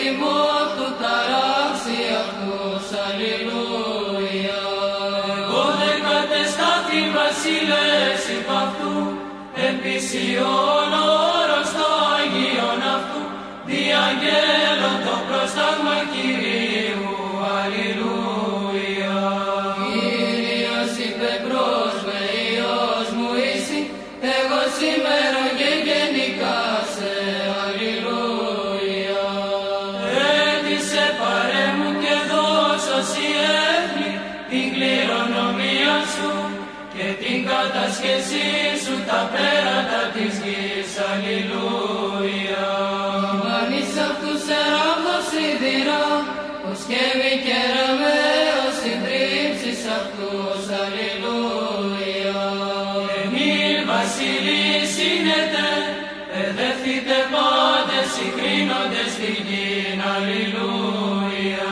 θυμό αυτού ταράξει αυτούς, αλληλούια. Εγώ δε κατεστάθη βασιλεύς υπ' αυτού, επισιών όρος το Αγίον αυτού, διαγγέλλον το πρόσταγμα Κυρίου, αλληλούια. Κύριος είπε προς με, Υιός μου είσαι, εγώ σήμερα και γενικά σε, αλληλούια. Έτησε παρέ μου και δώσωσι έθνη την κληρονομία σου και την κατασχέσή σου τα πέρατα της γης, αλληλούια. Βανείς αυτούς εράβδος σιδηρά, που σκεύει και ραμαίος συντρίψεις αυτούς, αλληλούια. Εμείς βασιλείς σύνετε, παιδεύθητε πάντες συγκρίνοντες στη γην, αλληλούια.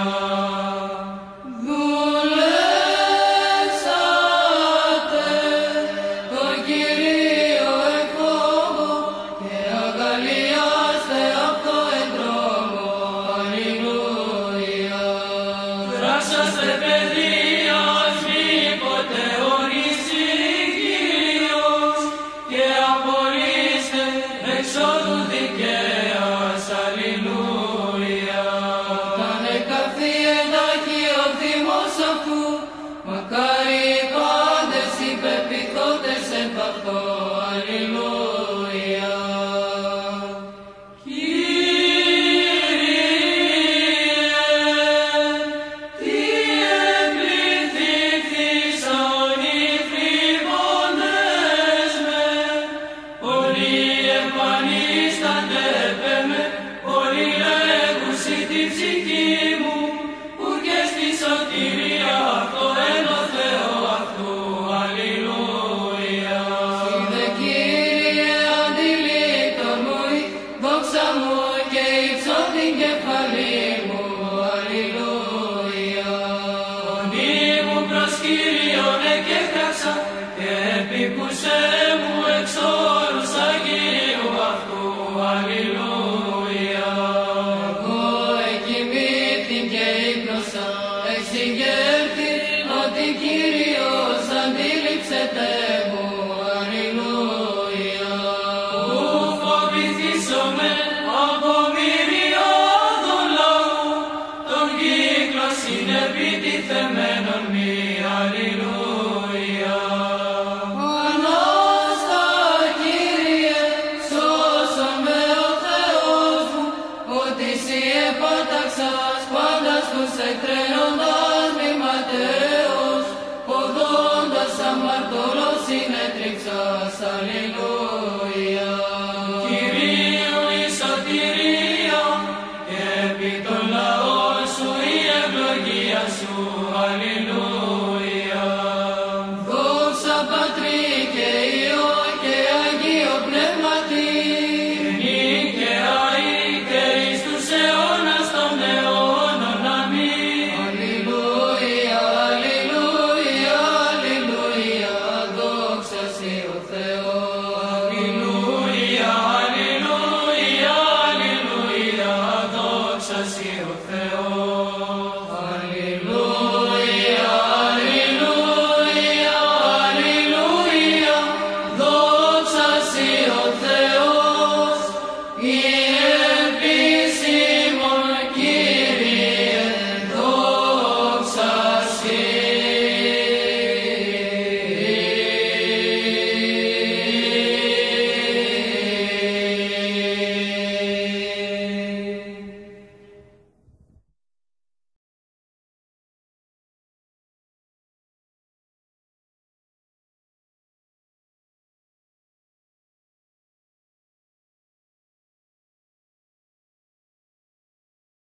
Αλληλούια, δόξα σοι ο Θεός.